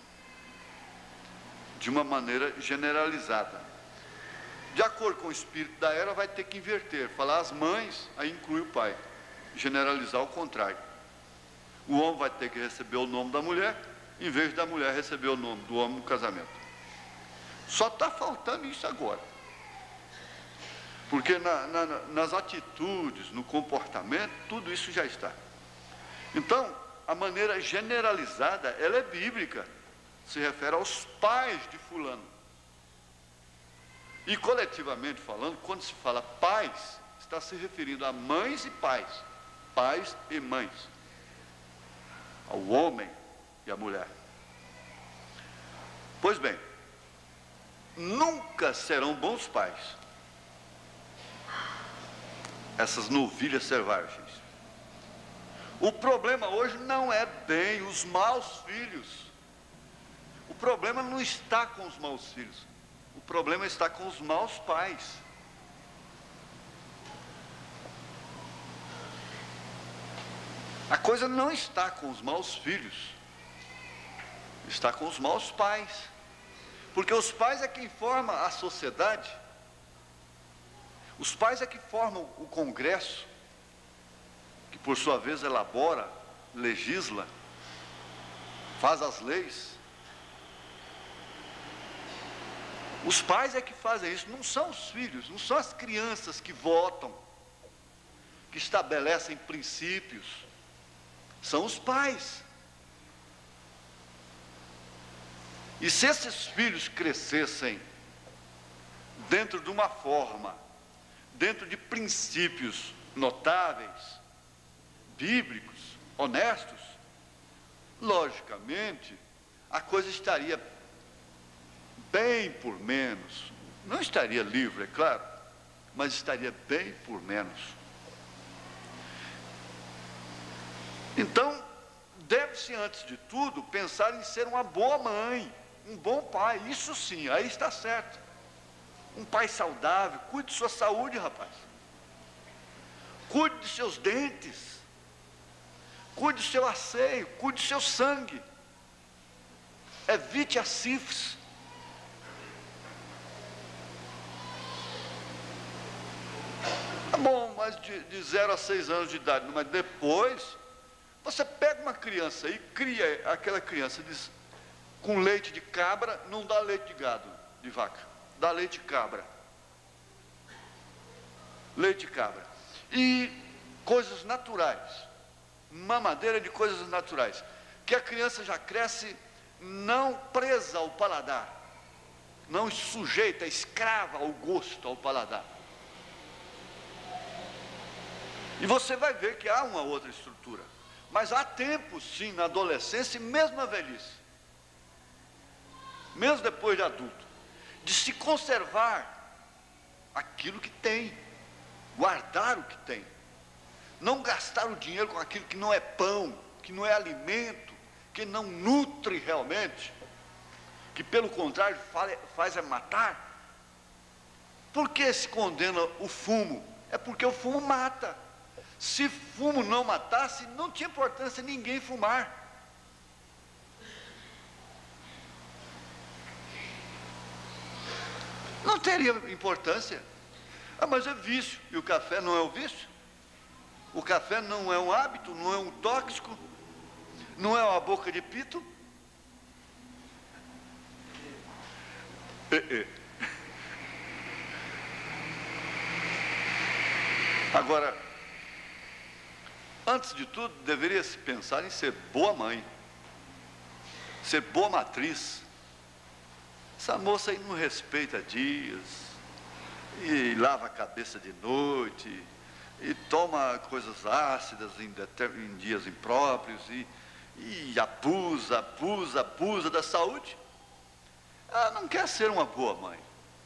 De uma maneira generalizada. De acordo com o espírito da era, vai ter que inverter. Falar as mães, aí inclui o pai. Generalizar o contrário. O homem vai ter que receber o nome da mulher, em vez da mulher receber o nome do homem no casamento. Só está faltando isso agora. Porque na, na, nas atitudes, no comportamento, tudo isso já está. Então, a maneira generalizada, ela é bíblica. Se refere aos pais de fulano. E coletivamente falando, quando se fala pais, está se referindo a mães e pais. Pais e mães. Ao homem e à mulher. Pois bem, nunca serão bons pais essas novilhas selvagens. O problema hoje não é bem os maus filhos. O problema não está com os maus filhos. O problema está com os maus pais. A coisa não está com os maus filhos. Está com os maus pais. Porque os pais é quem forma a sociedade. Os pais é que formam o Congresso, que por sua vez elabora, legisla, faz as leis. Os pais é que fazem isso, não são os filhos, não são as crianças que votam, que estabelecem princípios, são os pais. E se esses filhos crescessem dentro de uma forma, dentro de princípios notáveis, bíblicos, honestos, logicamente, a coisa estaria bem por menos. Não estaria livre, é claro, mas estaria bem por menos. Então, deve-se, antes de tudo, pensar em ser uma boa mãe, um bom pai. Isso sim, aí está certo. Um pai saudável, cuide de sua saúde, rapaz. Cuide de seus dentes. Cuide do seu asseio, cuide do seu sangue. Evite a sífilis. Tá bom, mas de, de zero a seis anos de idade, mas depois, você pega uma criança e cria aquela criança diz, com leite de cabra, não dá leite de gado, de vaca, dá leite de cabra. Leite de cabra. E coisas naturais, mamadeira de coisas naturais, que a criança já cresce não presa ao paladar, não sujeita, escrava ao gosto, ao paladar. E você vai ver que há uma outra estrutura. Mas há tempo, sim, na adolescência e mesmo na velhice, mesmo depois de adulto, de se conservar aquilo que tem, guardar o que tem, não gastar o dinheiro com aquilo que não é pão, que não é alimento, que não nutre realmente, que pelo contrário faz é matar. Por que se condena o fumo? É porque o fumo mata. Se fumo não matasse, não tinha importância ninguém fumar. Não teria importância. Ah, mas é vício. E o café não é um vício? O café não é um hábito, não é um tóxico, não é uma boca de pito? É, é. Agora, antes de tudo, deveria se pensar em ser boa mãe, ser boa matriz. Essa moça aí não respeita dias, e lava a cabeça de noite, e toma coisas ácidas em, em dias impróprios, e, e abusa, abusa, abusa da saúde. Ela não quer ser uma boa mãe.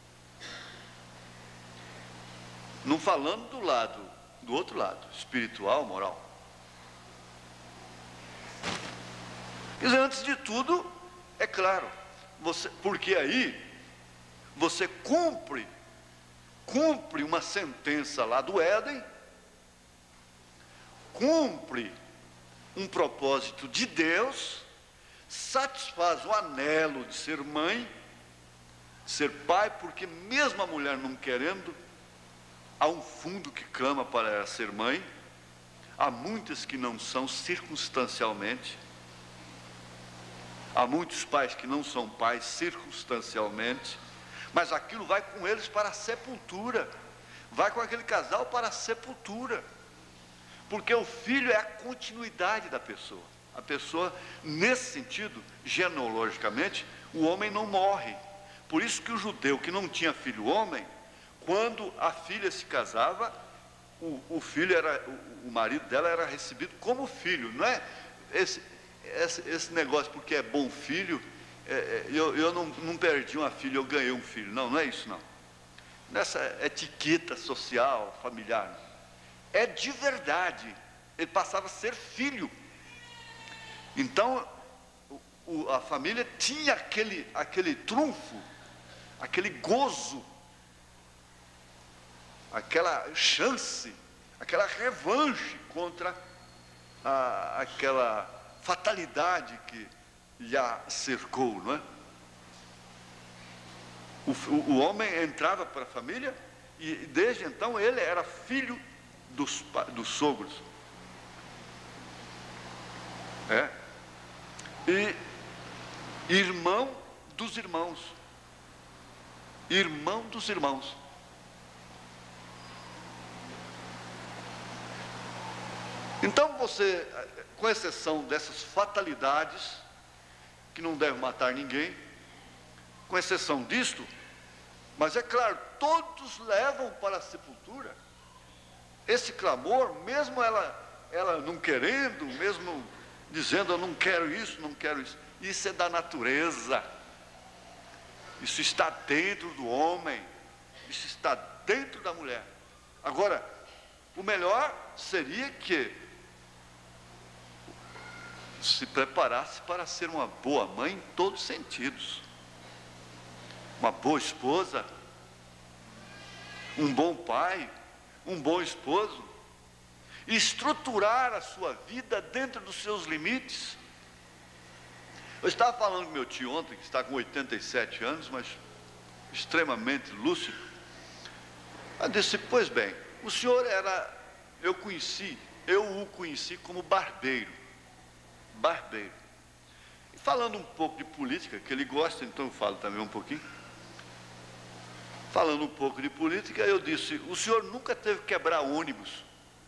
Não falando do lado, do outro lado, espiritual, moral. Quer dizer, antes de tudo, é claro, você, porque aí você cumpre, cumpre uma sentença lá do Éden, cumpre um propósito de Deus, satisfaz o anelo de ser mãe, ser pai, porque mesmo a mulher não querendo, há um fundo que clama para ela ser mãe. Há muitas que não são circunstancialmente. Há muitos pais que não são pais circunstancialmente, mas aquilo vai com eles para a sepultura, vai com aquele casal para a sepultura, porque o filho é a continuidade da pessoa. A pessoa, nesse sentido, genealogicamente, o homem não morre. Por isso que o judeu que não tinha filho homem, quando a filha se casava, o, o filho era, o, o marido dela era recebido como filho. Não é esse, esse, esse negócio porque é bom filho, é, é, eu, eu não, não perdi uma filha, eu ganhei um filho. Não, não é isso não. Nessa etiqueta social, familiar. É de verdade, ele passava a ser filho. Então, o, o, a família tinha aquele, aquele trunfo, aquele gozo, aquela chance, aquela revanche contra a, aquela fatalidade que lhe cercou, não é? O, o, o homem entrava para a família e desde então ele era filho dos, dos sogros. É. E irmão dos irmãos. Irmão dos irmãos. Então você, com exceção dessas fatalidades, que não devem matar ninguém, com exceção disto, mas é claro, todos levam para a sepultura. Esse clamor, mesmo ela, ela não querendo, mesmo dizendo eu não quero isso, não quero isso, isso é da natureza, isso está dentro do homem, isso está dentro da mulher. Agora, o melhor seria que se preparasse para ser uma boa mãe em todos os sentidos, uma boa esposa, um bom pai, um bom esposo, e estruturar a sua vida dentro dos seus limites. Eu estava falando com meu tio ontem, que está com oitenta e sete anos, mas extremamente lúcido. Eu disse, pois bem, o senhor era, eu conheci, eu o conheci como barbeiro, barbeiro. E falando um pouco de política, que ele gosta, então eu falo também um pouquinho. Falando um pouco de política, eu disse, o senhor nunca teve que quebrar ônibus?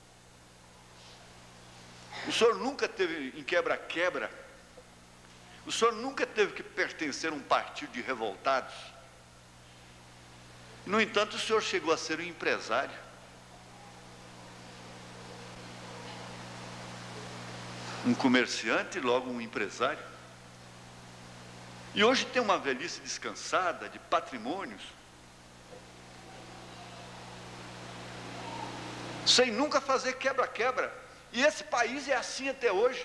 O senhor nunca teve em quebra-quebra? O senhor nunca teve que pertencer a um partido de revoltados? No entanto, o senhor chegou a ser um empresário. Um comerciante e logo um empresário. E hoje tem uma velhice descansada de patrimônios, sem nunca fazer quebra-quebra. E esse país é assim até hoje.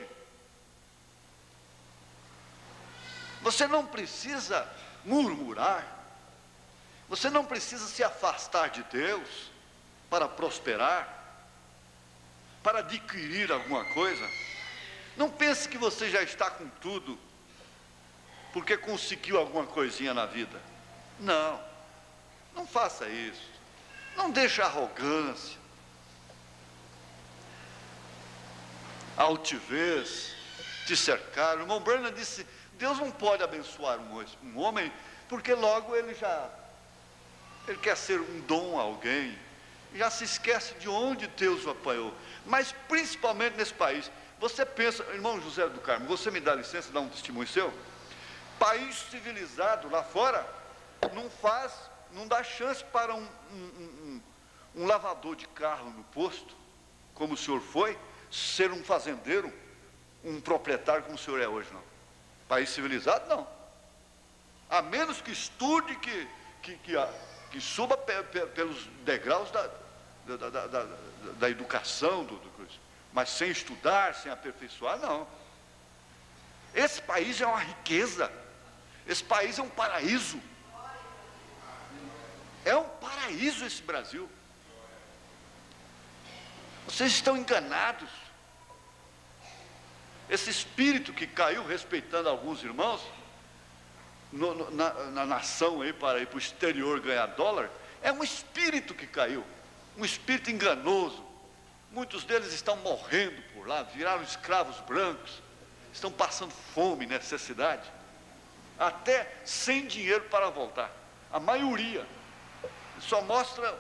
Você não precisa murmurar, você não precisa se afastar de Deus para prosperar, para adquirir alguma coisa. Não pense que você já está com tudo, porque conseguiu alguma coisinha na vida. Não, não faça isso. Não deixe a arrogância, a altivez te cercar. O irmão Branham disse: Deus não pode abençoar um, um homem, porque logo ele já, ele quer ser um dom a alguém, já se esquece de onde Deus o apanhou. Mas principalmente nesse país, você pensa, irmão José do Carmo, você me dá licença, dá um testemunho seu? País civilizado lá fora, não faz, não dá chance para um, um, um, um lavador de carro no posto, como o senhor foi, ser um fazendeiro, um proprietário como o senhor é hoje, não. País civilizado, não. A menos que estude, que, que, que, que suba pe, pe, pelos degraus da, da, da, da, da educação, do, do, mas sem estudar, sem aperfeiçoar, não. Esse país é uma riqueza. Esse país é um paraíso. É um paraíso esse Brasil. Vocês estão enganados. Esse espírito que caiu, respeitando alguns irmãos, no, no, na, na nação aí, para ir para o exterior ganhar dólar, é um espírito que caiu, um espírito enganoso. Muitos deles estão morrendo por lá, viraram escravos brancos, estão passando fome, necessidade, até sem dinheiro para voltar. A maioria só mostra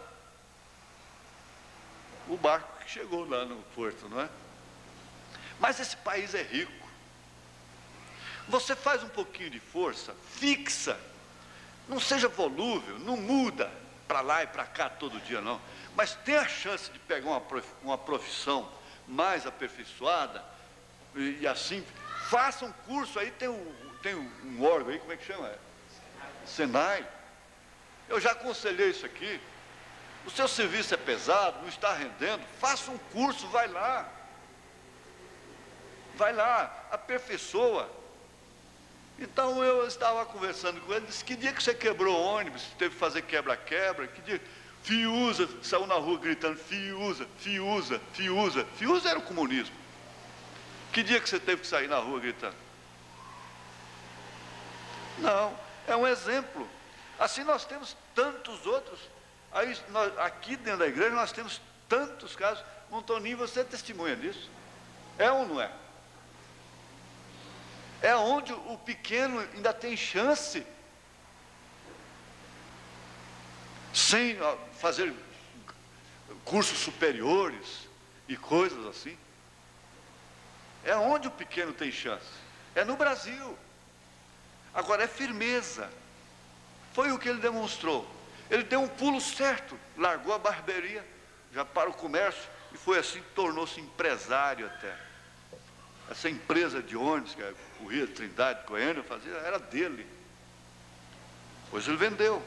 o barco que chegou lá no porto, não é? Mas esse país é rico. Você faz um pouquinho de força, fixa, não seja volúvel, não muda para lá e para cá todo dia, não. Mas tem a chance de pegar uma, uma profissão mais aperfeiçoada, e, e assim, faça um curso aí, tem um, tem um órgão aí, como é que chama? Senai. Eu já aconselhei isso aqui. O seu serviço é pesado, não está rendendo, faça um curso, vai lá. Vai lá, aperfeiçoa. Então eu estava conversando com ele, disse: que dia que você quebrou ônibus, teve que fazer quebra-quebra, que dia... Fiuza, saiu na rua gritando: Fiuza, Fiuza, Fiuza. Fiuza era o comunismo. Que dia que você teve que sair na rua gritando? Não, é um exemplo. Assim nós temos tantos outros. Aí, nós, aqui dentro da igreja nós temos tantos casos. Montoninho, você é testemunha disso? É ou não é? É onde o pequeno ainda tem chance, sem fazer cursos superiores e coisas assim. É onde o pequeno tem chance. É no Brasil. Agora é firmeza. Foi o que ele demonstrou. Ele deu um pulo certo, largou a barbearia, já para o comércio, e foi assim, tornou-se empresário até. Essa empresa de ônibus, que corria Trindade, Goiânia, fazia, era dele. Depois ele vendeu.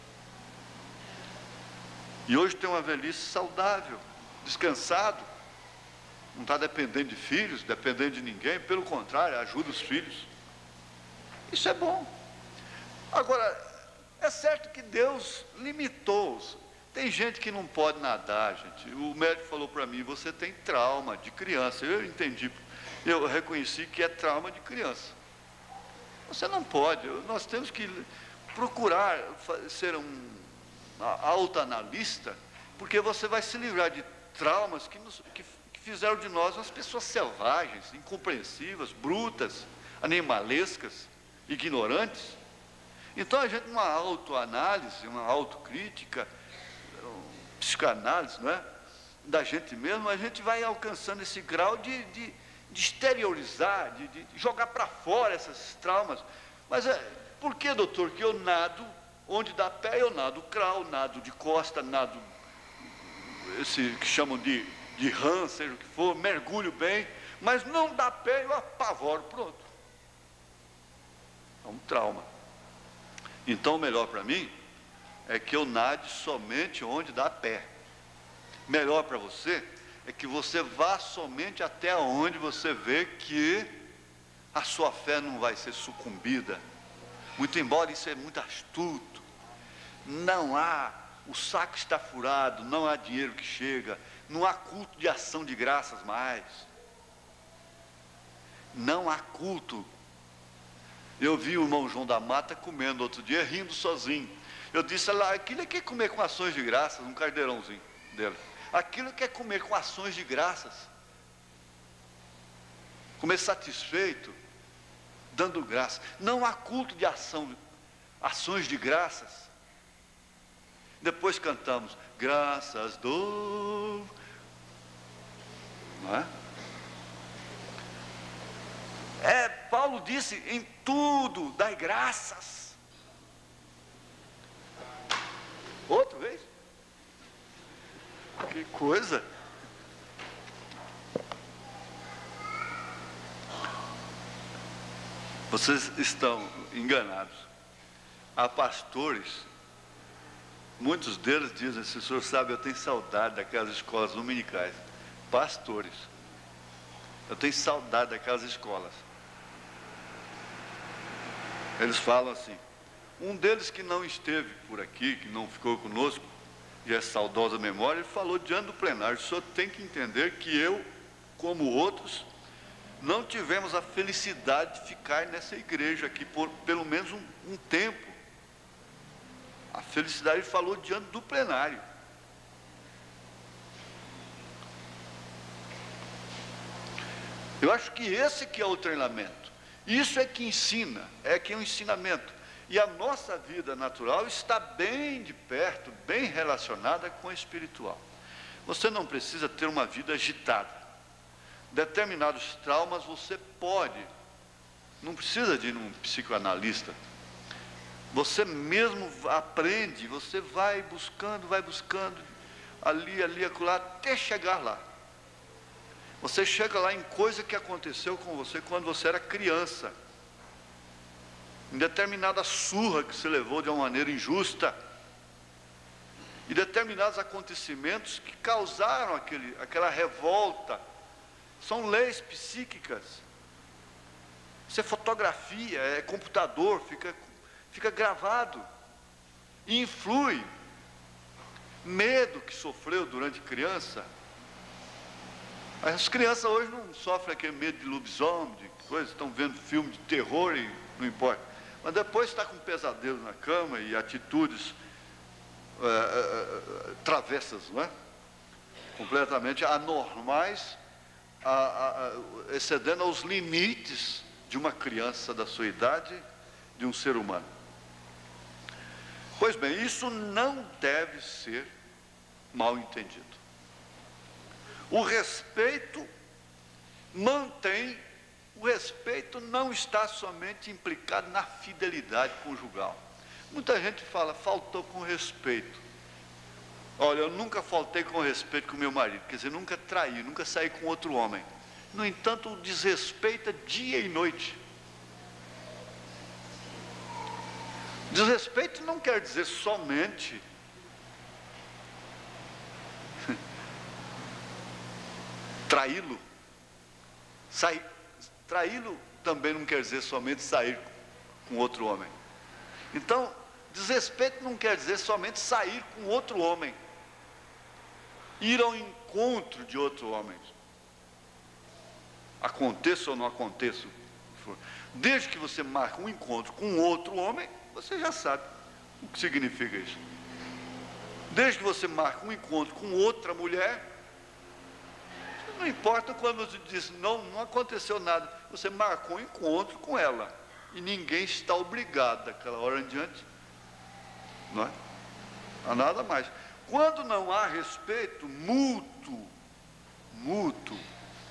E hoje tem uma velhice saudável, descansado, não está dependendo de filhos, dependendo de ninguém, pelo contrário, ajuda os filhos. Isso é bom. Agora, é certo que Deus limitou-os. Tem gente que não pode nadar, gente. O médico falou para mim: você tem trauma de criança. Eu entendi, eu reconheci que é trauma de criança. Você não pode, nós temos que procurar ser um autoanalista, porque você vai se livrar de traumas que, nos, que, que fizeram de nós umas pessoas selvagens, incompreensivas, brutas, animalescas, ignorantes. Então a gente, numa autoanálise, uma autocrítica, psicanálise, não é? Da gente mesmo, a gente vai alcançando esse grau de, de, de exteriorizar, de, de jogar para fora esses traumas. Mas é, por que, doutor, que eu nado, onde dá pé eu nado crawl, nado de costa, nado, esse que chamam de, de rã, seja o que for, mergulho bem, mas não dá pé eu apavoro, pronto. É um trauma. Então, o melhor para mim é que eu nade somente onde dá pé. Melhor para você é que você vá somente até onde você vê que a sua fé não vai ser sucumbida. Muito embora isso é muito astuto. Não há, o saco está furado, não há dinheiro que chega, não há culto de ação de graças mais. Não há culto. Eu vi o irmão João da Mata comendo outro dia, rindo sozinho. Eu disse lá, aquilo é que é comer com ações de graças, um caldeirãozinho dele. Aquilo que é comer com ações de graças. Comer satisfeito, dando graças. Não há culto de ação, ações de graças. Depois cantamos, graças dou. Não é? É, Paulo disse, em tudo dai graças. Outra vez? Que coisa! Vocês estão enganados. Há pastores, muitos deles dizem, se o senhor sabe, eu tenho saudade daquelas escolas dominicais. Pastores, eu tenho saudade daquelas escolas. Eles falam assim, um deles que não esteve por aqui, que não ficou conosco, e é saudosa memória, ele falou diante do plenário, o senhor tem que entender que eu, como outros, não tivemos a felicidade de ficar nessa igreja aqui por pelo menos um, um tempo. A felicidade, ele falou diante do plenário. Eu acho que esse que é o treinamento. Isso é que ensina, é que é um ensinamento. E a nossa vida natural está bem de perto, bem relacionada com a espiritual. Você não precisa ter uma vida agitada. Determinados traumas você pode, não precisa de ir num psicoanalista. Você mesmo aprende, você vai buscando, vai buscando, ali, ali, acolá, até chegar lá. Você chega lá em coisa que aconteceu com você quando você era criança. Em determinada surra que você levou de uma maneira injusta, e determinados acontecimentos que causaram aquele, aquela revolta, são leis psíquicas. Isso é fotografia, é computador, fica, fica gravado, e influi. Medo que sofreu durante criança. As crianças hoje não sofrem aquele medo de lobisomem, de coisas, estão vendo filme de terror e não importa. Mas depois está com um pesadelo na cama e atitudes é, é, travessas, não é? Completamente anormais, a, a, a, excedendo aos limites de uma criança da sua idade, de um ser humano. Pois bem, isso não deve ser mal entendido. O respeito mantém. O respeito não está somente implicado na fidelidade conjugal. Muita gente fala, faltou com respeito. Olha, eu nunca faltei com respeito com meu marido, quer dizer, nunca traí, nunca saí com outro homem. No entanto, o desrespeito é dia e noite. Desrespeito não quer dizer somente traí-lo, sair. Traí-lo também não quer dizer somente sair com outro homem. Então, desrespeito não quer dizer somente sair com outro homem, ir ao encontro de outro homem, aconteça ou não aconteça, desde que você marque um encontro com outro homem, você já sabe o que significa isso. Desde que você marque um encontro com outra mulher, não importa quando você diz, não, não aconteceu nada, você marcou um encontro com ela, e ninguém está obrigado daquela hora em diante, não é? A nada mais. Quando não há respeito mútuo, mútuo,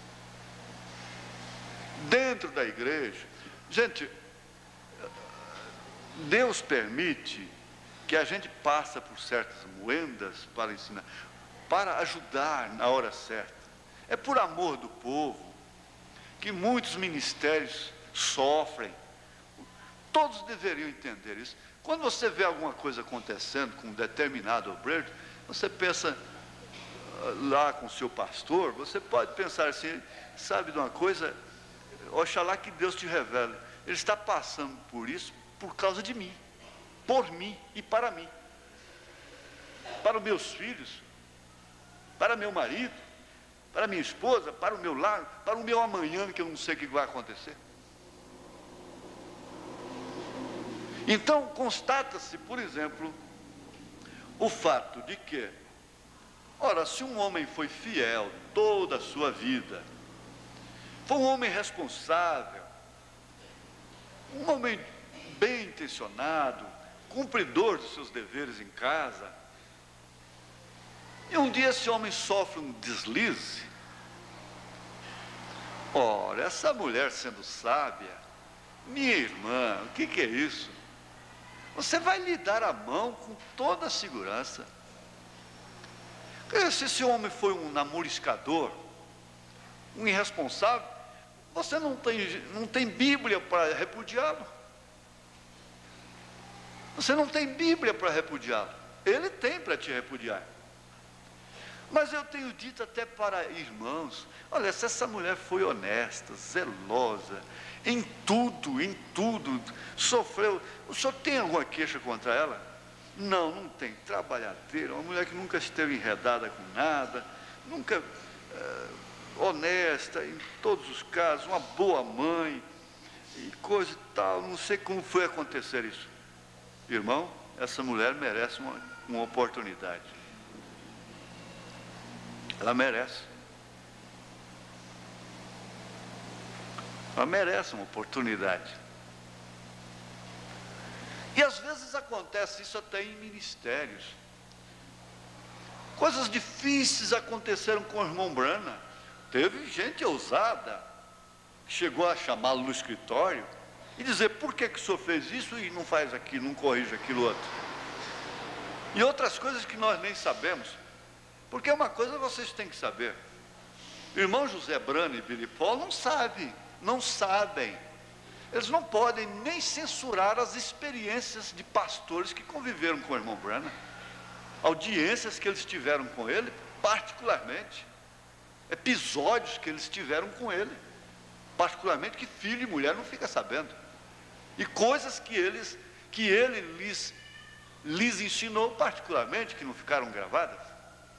dentro da igreja, gente, Deus permite que a gente passe por certas moendas para ensinar, para ajudar na hora certa. É por amor do povo que muitos ministérios sofrem. Todos deveriam entender isso. Quando você vê alguma coisa acontecendo com um determinado obreiro, você pensa lá com o seu pastor, você pode pensar assim, sabe de uma coisa, oxalá que Deus te revele, ele está passando por isso por causa de mim, por mim e para mim, para os meus filhos, para meu marido, para minha esposa, para o meu lar, para o meu amanhã, que eu não sei o que vai acontecer. Então, constata-se, por exemplo, o fato de que, ora, se um homem foi fiel toda a sua vida, foi um homem responsável, um homem bem intencionado, cumpridor dos seus deveres em casa, e um dia esse homem sofre um deslize, ora, essa mulher sendo sábia, minha irmã, o que, que é isso? Você vai lhe dar a mão com toda a segurança. Se esse homem foi um namoriscador, um irresponsável, você não tem, não tem Bíblia para repudiá-lo. Você não tem Bíblia para repudiá-lo. Ele tem para te repudiar. Mas eu tenho dito até para irmãos, olha, se essa mulher foi honesta, zelosa, em tudo, em tudo, sofreu, o senhor tem alguma queixa contra ela? Não, não tem, trabalhadeira, uma mulher que nunca esteve enredada com nada, nunca, é, honesta em todos os casos, uma boa mãe, e coisa e tal, não sei como foi acontecer isso. Irmão, essa mulher merece uma, uma oportunidade. Ela merece. Ela merece uma oportunidade. E às vezes acontece isso até em ministérios. Coisas difíceis aconteceram com o irmão Brana. Teve gente ousada, que chegou a chamá-lo no escritório e dizer, por que, que o senhor fez isso e não faz aquilo, não corrige aquilo outro? E outras coisas que nós nem sabemos. Porque uma coisa vocês têm que saber, irmão José Brana e Billy Paul não sabem, não sabem, eles não podem nem censurar as experiências de pastores que conviveram com o irmão Brana, audiências que eles tiveram com ele, particularmente, episódios que eles tiveram com ele, particularmente que filho e mulher não fica sabendo, e coisas que, eles, que ele lhes, lhes ensinou particularmente, que não ficaram gravadas.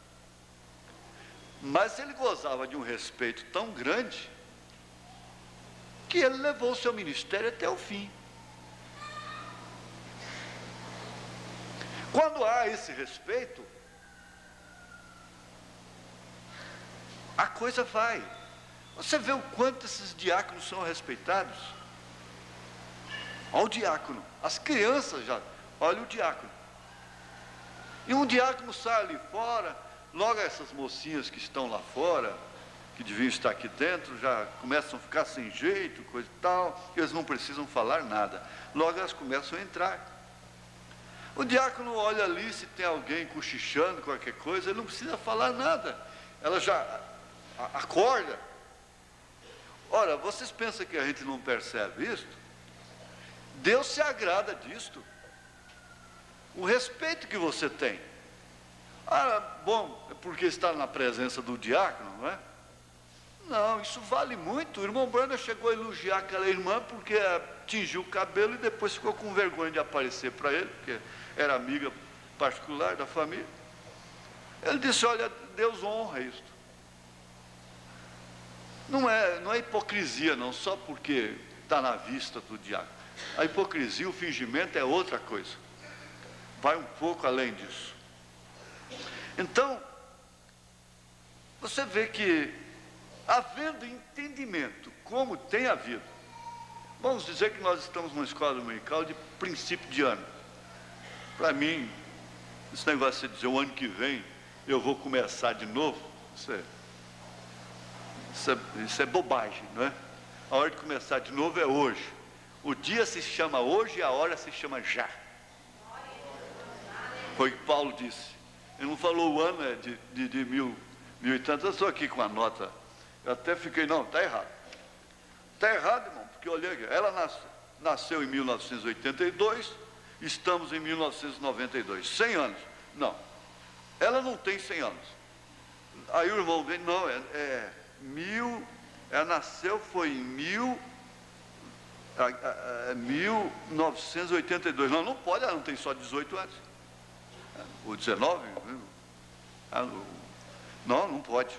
Mas ele gozava de um respeito tão grande que ele levou o seu ministério até o fim. Quando há esse respeito, a coisa vai. Você vê o quanto esses diáconos são respeitados. Olha o diácono, as crianças já, olha o diácono. E um diácono sai ali fora, logo essas mocinhas que estão lá fora, que deviam estar aqui dentro, já começam a ficar sem jeito, coisa e tal, eles não precisam falar nada. Logo elas começam a entrar. O diácono olha ali, se tem alguém cochichando, qualquer coisa, ele não precisa falar nada. Ela já acorda. Ora, vocês pensam que a gente não percebe isso? Deus se agrada disto. O respeito que você tem. Ah, bom, é porque está na presença do diácono, não é? Não, isso vale muito. O irmão Brana chegou a elogiar aquela irmã porque tingiu o cabelo e depois ficou com vergonha de aparecer para ele, porque era amiga particular da família. Ele disse, olha, Deus honra isto. Não é, não é hipocrisia não, só porque está na vista do diácono. A hipocrisia, o fingimento é outra coisa. Vai um pouco além disso. Então, você vê que, havendo entendimento, como tem havido, vamos dizer que nós estamos numa escola dominical de princípio de ano. Para mim, esse negócio de dizer, o ano que vem, eu vou começar de novo, isso é, isso é, isso é bobagem, não é? A hora de começar de novo é hoje. O dia se chama hoje e a hora se chama já. Foi o que Paulo disse. Ele não falou o ano é de, de, de mil, mil e tantos. Eu estou aqui com a nota. Eu até fiquei, não, está errado. Está errado, irmão, porque olha, ela nasceu. nasceu em mil novecentos e oitenta e dois, estamos em mil novecentos e noventa e dois, cem anos. Não, ela não tem cem anos. Aí o irmão vem, não, é, é mil, ela nasceu, foi em mil, é, é, mil novecentos e oitenta e dois. Não, não pode, ela não tem só dezoito anos. Ou dezenove? Não, não pode.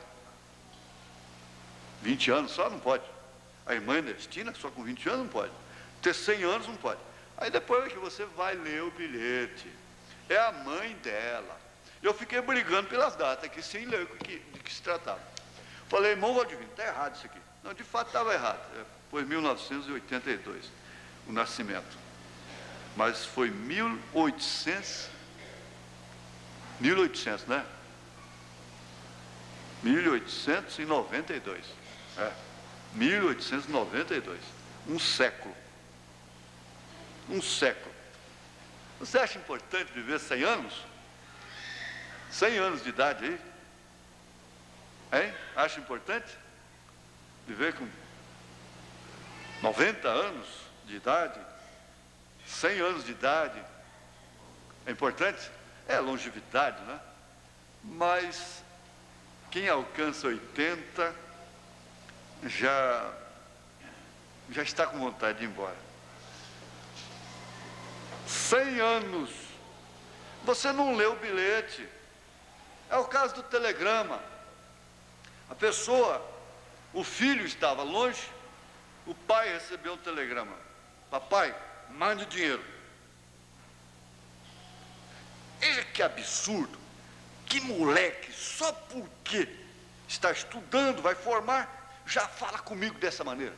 vinte anos só não pode. A irmã Ernestina, só com vinte anos, não pode. Ter cem anos, não pode. Aí depois é que você vai ler o bilhete. É a mãe dela. Eu fiquei brigando pelas datas aqui, sem ler de que, de que se tratava. Falei, irmão Valdivino, está errado isso aqui. Não, de fato estava errado. Foi mil novecentos e oitenta e dois, o nascimento. Mas foi mil e oitocentos, mil e oitocentos, né? mil oitocentos e noventa e dois. É, mil oitocentos e noventa e dois. Um século. Um século. Você acha importante viver cem anos? cem anos de idade aí? Hein? Acha importante? Viver com noventa anos de idade? cem anos de idade? É importante? É longevidade, né? Mas quem alcança oitenta já, já está com vontade de ir embora. cem anos. Você não leu o bilhete. É o caso do telegrama. A pessoa, o filho estava longe, o pai recebeu um telegrama. Papai, mande dinheiro. Veja que absurdo. Que moleque, só porque está estudando, vai formar, já fala comigo dessa maneira.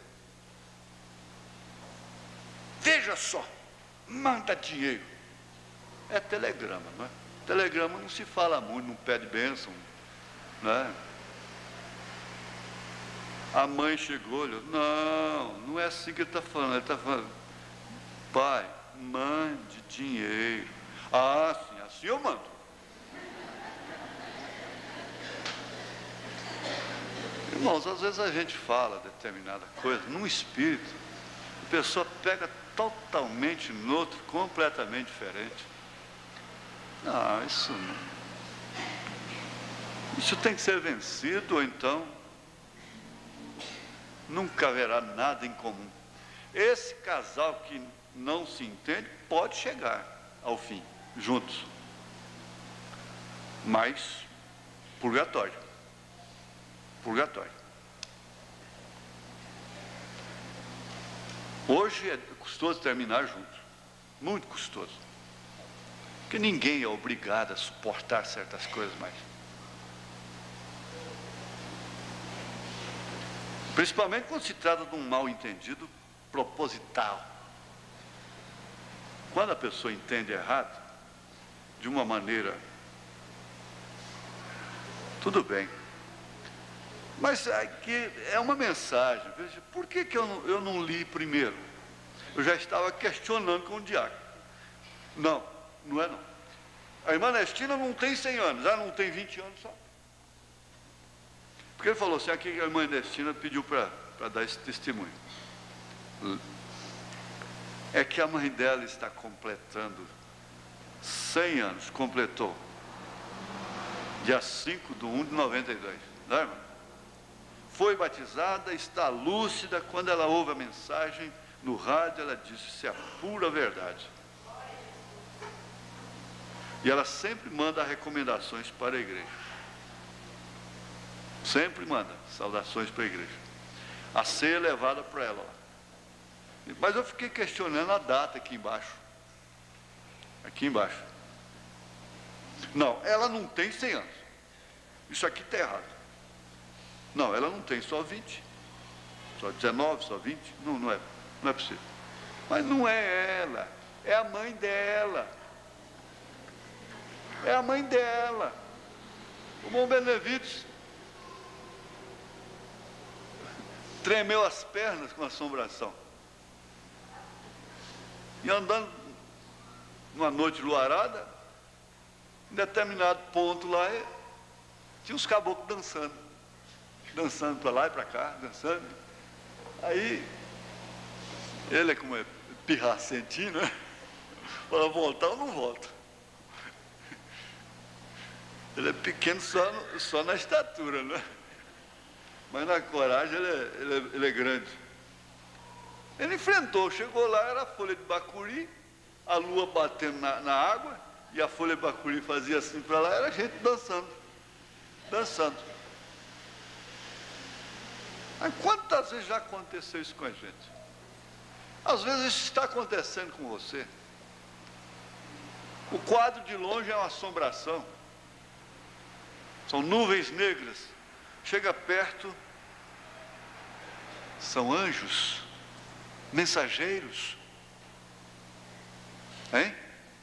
Veja só, manda dinheiro. É telegrama, não é? Telegrama não se fala muito, não pede bênção, né? A mãe chegou, olhou, não, não é assim que ele está falando, ele está falando, pai, mande dinheiro. Ah, sim, assim eu mando. Irmãos, às vezes a gente fala determinada coisa num espírito, a pessoa pega totalmente no outro, completamente diferente. Não, isso não. Isso tem que ser vencido, ou então nunca haverá nada em comum. Esse casal que não se entende pode chegar ao fim, juntos. Mas, purgatório. Purgatório. Hoje é custoso terminar juntos. Muito custoso. Porque ninguém é obrigado a suportar certas coisas mais. Principalmente quando se trata de um mal entendido proposital. Quando a pessoa entende errado, de uma maneira, tudo bem. Mas aqui é uma mensagem. Veja, por que, que eu, não, eu não li primeiro? Eu já estava questionando com o diácono. Não, não é não. A irmã Ernestina não tem cem anos, ela não tem vinte anos só. Porque ele falou assim, aqui a irmã Ernestina pediu para dar esse testemunho. É que a mãe dela está completando cem anos, completou. Dia cinco de um de noventa e dois, não é, irmã? Foi batizada, está lúcida, quando ela ouve a mensagem no rádio, ela diz, isso é a pura verdade. E ela sempre manda recomendações para a igreja. Sempre manda saudações para a igreja. A ceia é levada para ela lá. Mas eu fiquei questionando a data aqui embaixo. Aqui embaixo. Não, ela não tem cem anos. Isso aqui está errado. Não, ela não tem só vinte. Só dezenove, só vinte. Não, não é, não é possível. Mas não é ela. É a mãe dela. É a mãe dela. O irmão Benevides tremeu as pernas com assombração. E andando numa noite luarada, em determinado ponto lá, tinha uns caboclos dançando. Dançando para lá e para cá, dançando. Aí, ele, como é pirracentinho, né? Para voltar ou não volta. Ele é pequeno só, no, só na estatura, né? Mas na coragem ele é, ele, é, ele é grande. Ele enfrentou, chegou lá, era a folha de bacuri, a lua batendo na, na água, e a folha de bacuri fazia assim para lá, era a gente dançando, dançando. Mas quantas vezes já aconteceu isso com a gente? Às vezes isso está acontecendo com você. O quadro de longe é uma assombração. São nuvens negras. Chega perto, são anjos, mensageiros. Hein?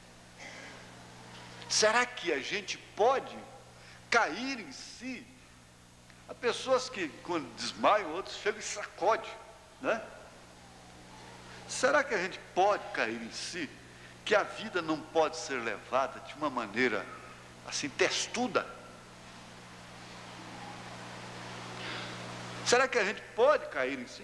Será que a gente pode cair em si? Há pessoas que, quando desmaiam, outros chegam e sacodem, né? Será que a gente pode cair em si? Que a vida não pode ser levada de uma maneira assim, testuda? Será que a gente pode cair em si?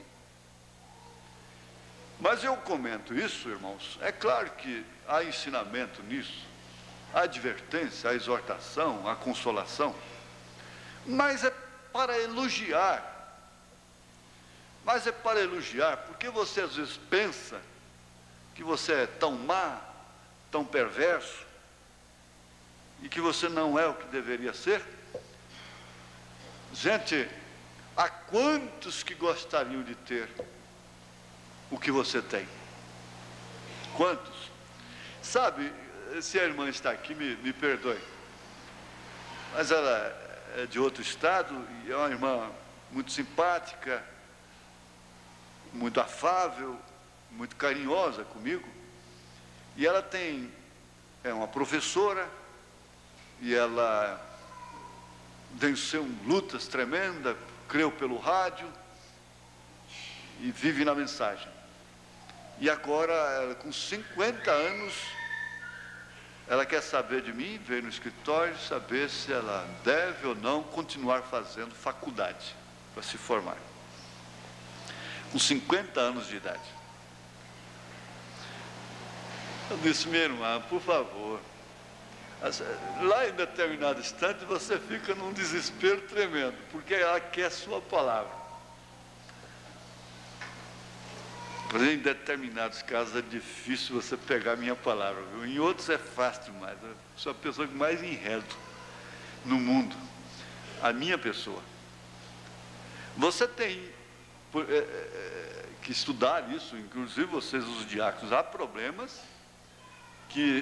Mas eu comento isso, irmãos, é claro que há ensinamento nisso, há advertência, há exortação, há consolação, mas é para elogiar, mas é para elogiar, porque você às vezes pensa que você é tão má, tão perverso, e que você não é o que deveria ser. Gente, há quantos que gostariam de ter o que você tem? Quantos? Sabe, se a irmã está aqui, me, me perdoe, mas ela é de outro estado e é uma irmã muito simpática, muito afável, muito carinhosa comigo, e ela tem, é uma professora, e ela venceu lutas tremendas, creu pelo rádio, e vive na mensagem. E agora, ela, com cinquenta anos, ela quer saber de mim, veio no escritório, saber se ela deve ou não continuar fazendo faculdade para se formar. Com cinquenta anos de idade. Eu disse, minha irmã, por favor, lá em determinado instante você fica num desespero tremendo, porque ela quer a sua palavra. Mas em determinados casos é difícil você pegar a minha palavra, viu? Em outros é fácil demais. Eu sou a pessoa que mais enredo no mundo. A minha pessoa. Você tem é, é, que estudar isso, inclusive vocês, os diáconos. Há problemas que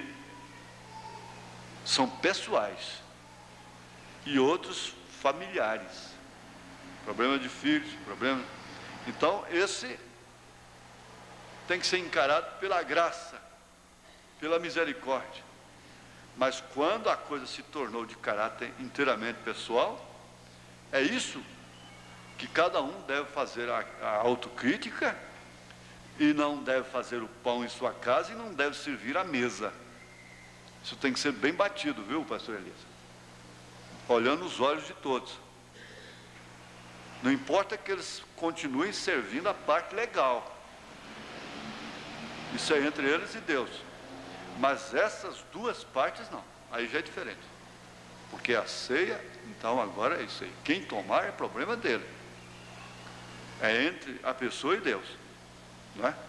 são pessoais e outros familiares. Problema de filhos, problema... Então, esse tem que ser encarado pela graça, pela misericórdia. Mas quando a coisa se tornou de caráter inteiramente pessoal, é isso que cada um deve fazer a, a autocrítica, e não deve fazer o pão em sua casa e não deve servir à mesa. Isso tem que ser bem batido, viu, pastor Elias? Olhando nos olhos de todos. Não importa que eles continuem servindo a parte legal. Isso é entre eles e Deus. Mas essas duas partes não. Aí já é diferente. Porque a ceia, então agora é isso aí. Quem tomar é problema dele. É entre a pessoa e Deus. Não é?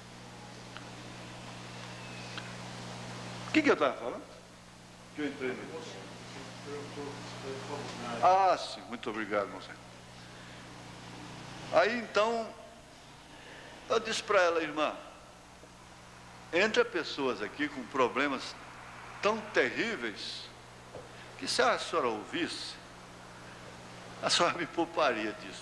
O que, que eu estava falando? Que eu entrei no... Ah, sim. Muito obrigado, moça. Aí então, eu disse para ela, irmã, entra pessoas aqui com problemas tão terríveis, que se a senhora ouvisse, a senhora me pouparia disso.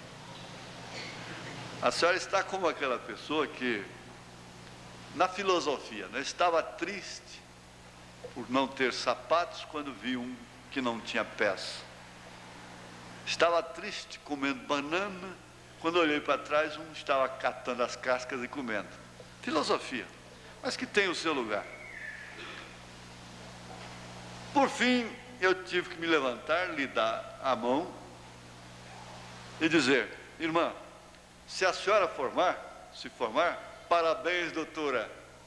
A senhora está como aquela pessoa que, na filosofia, né, estava triste por não ter sapatos quando viu um que não tinha pés. Estava triste comendo banana, quando olhei para trás, um estava catando as cascas e comendo. Filosofia. Mas que tem o seu lugar. Por fim, eu tive que me levantar, lhe dar a mão e dizer, irmã, se a senhora formar, se formar, Parabéns, doutora.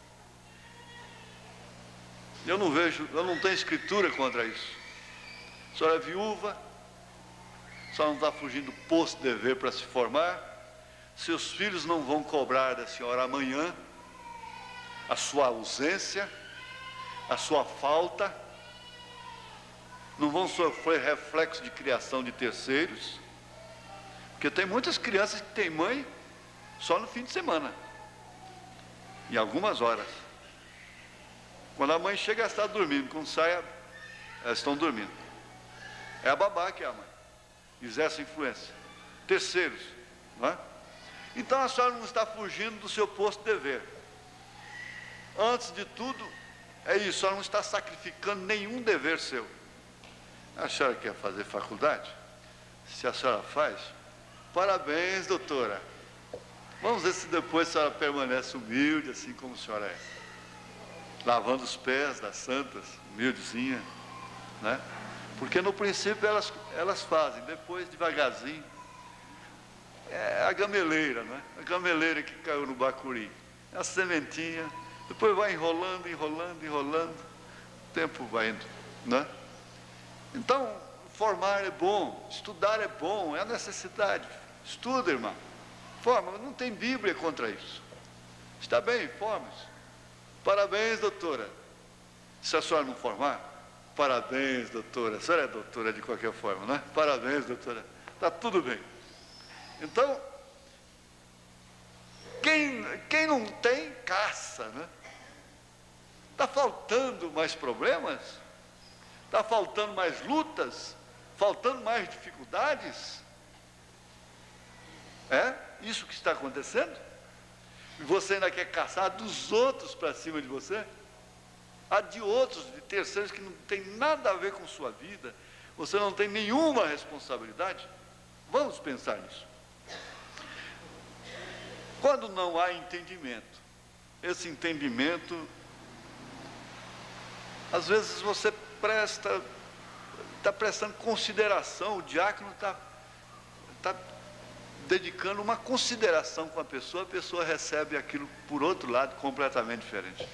Eu não vejo, eu não tenho escritura contra isso. A senhora é viúva, a senhora não está fugindo do posto de dever para se formar. Seus filhos não vão cobrar da senhora amanhã a sua ausência, a sua falta, não vão sofrer reflexo de criação de terceiros, porque tem muitas crianças que têm mãe só no fim de semana, em algumas horas. Quando a mãe chega, ela está dormindo, quando sai, elas estão dormindo. É a babá que é a mãe, exerce influência. Terceiros, não é? Então a senhora não está fugindo do seu posto de dever. Antes de tudo, é isso, a senhora não está sacrificando nenhum dever seu. A senhora quer fazer faculdade? Se a senhora faz, parabéns, doutora. Vamos ver se depois a senhora permanece humilde, assim como a senhora é. Lavando os pés das santas, humildezinha, né? Porque no princípio elas, elas fazem, depois devagarzinho. É a gameleira, né? A gameleira que caiu no bacuri. É a sementinha, depois vai enrolando, enrolando, enrolando. O tempo vai indo, né? Então, formar é bom, estudar é bom, é a necessidade. Estuda, irmão. Forma, não tem Bíblia contra isso. Está bem, forma-se. Parabéns, doutora. Se a senhora não formar, parabéns, doutora. A senhora é doutora de qualquer forma, né? Parabéns, doutora. Está tudo bem. Então, quem, quem não tem, caça, né? Está faltando mais problemas? Está faltando mais lutas? Faltando mais dificuldades? É isso que está acontecendo? E você ainda quer caçar dos outros para cima de você? Há de outros, de terceiros que não tem nada a ver com sua vida. Você não tem nenhuma responsabilidade? Vamos pensar nisso. Quando não há entendimento, esse entendimento, às vezes você presta, está prestando consideração, o diácono está, está dedicando uma consideração com a pessoa, a pessoa recebe aquilo por outro lado completamente diferente.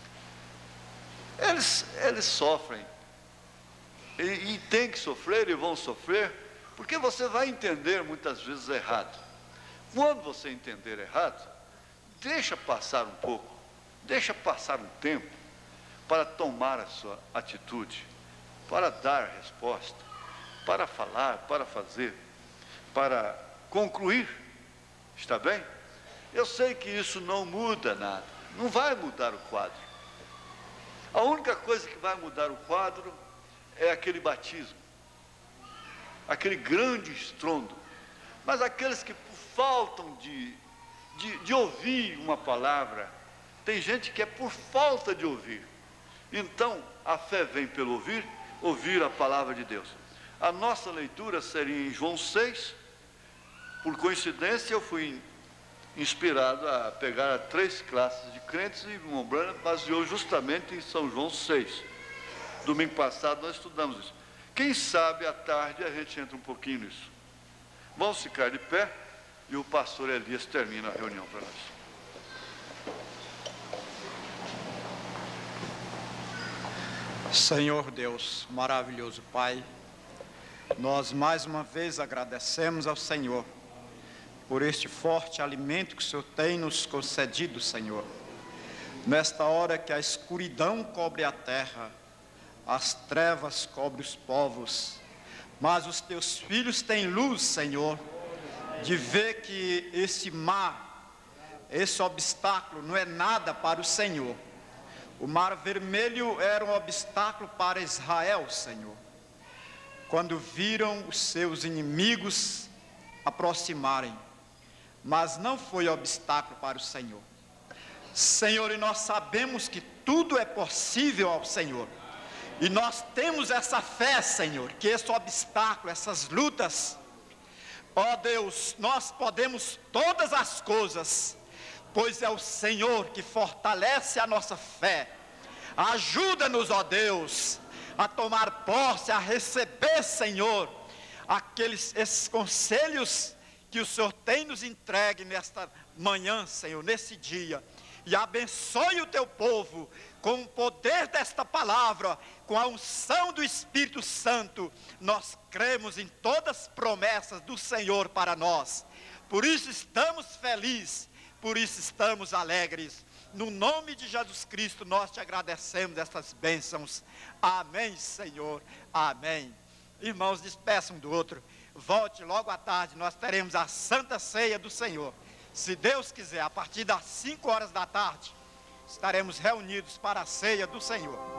Eles, eles sofrem, e, e tem que sofrer, e vão sofrer, porque você vai entender muitas vezes errado. Quando você entender errado, deixa passar um pouco, deixa passar um tempo para tomar a sua atitude, para dar resposta, para falar, para fazer, para concluir. Está bem? Eu sei que isso não muda nada, não vai mudar o quadro. A única coisa que vai mudar o quadro é aquele batismo, aquele grande estrondo. Mas aqueles que faltam de, de, de ouvir uma palavra, tem gente que é por falta de ouvir. Então, a fé vem pelo ouvir, ouvir a palavra de Deus. A nossa leitura seria em João seis. Por coincidência, eu fui inspirado a pegar três classes de crentes e o Mombrana baseou justamente em São João seis. Domingo passado nós estudamos isso. Quem sabe à tarde a gente entra um pouquinho nisso. Vamos ficar de pé e o pastor Elias termina a reunião para nós. Senhor Deus, maravilhoso Pai, nós mais uma vez agradecemos ao Senhor por este forte alimento que o Senhor tem nos concedido, Senhor. Nesta hora que a escuridão cobre a terra, as trevas cobrem os povos, mas os teus filhos têm luz, Senhor, de ver que esse mar, esse obstáculo não é nada para o Senhor. O mar vermelho era um obstáculo para Israel, Senhor, quando viram os seus inimigos aproximarem, mas não foi obstáculo para o Senhor. Senhor, e nós sabemos que tudo é possível ao Senhor, e nós temos essa fé, Senhor, que esse obstáculo, essas lutas, ó Deus, nós podemos todas as coisas, pois é o Senhor que fortalece a nossa fé. Ajuda-nos, ó Deus, a tomar posse, a receber, Senhor, aqueles, esses conselhos que o Senhor tem nos entregue nesta manhã, Senhor, nesse dia. E abençoe o teu povo com o poder desta palavra, com a unção do Espírito Santo. Nós cremos em todas as promessas do Senhor para nós. Por isso estamos felizes, por isso estamos alegres. No nome de Jesus Cristo nós te agradecemos essas bênçãos. Amém, Senhor. Amém. Irmãos, despeçam um do outro. Volte logo à tarde, nós teremos a Santa Ceia do Senhor. Se Deus quiser, a partir das cinco horas da tarde, estaremos reunidos para a ceia do Senhor.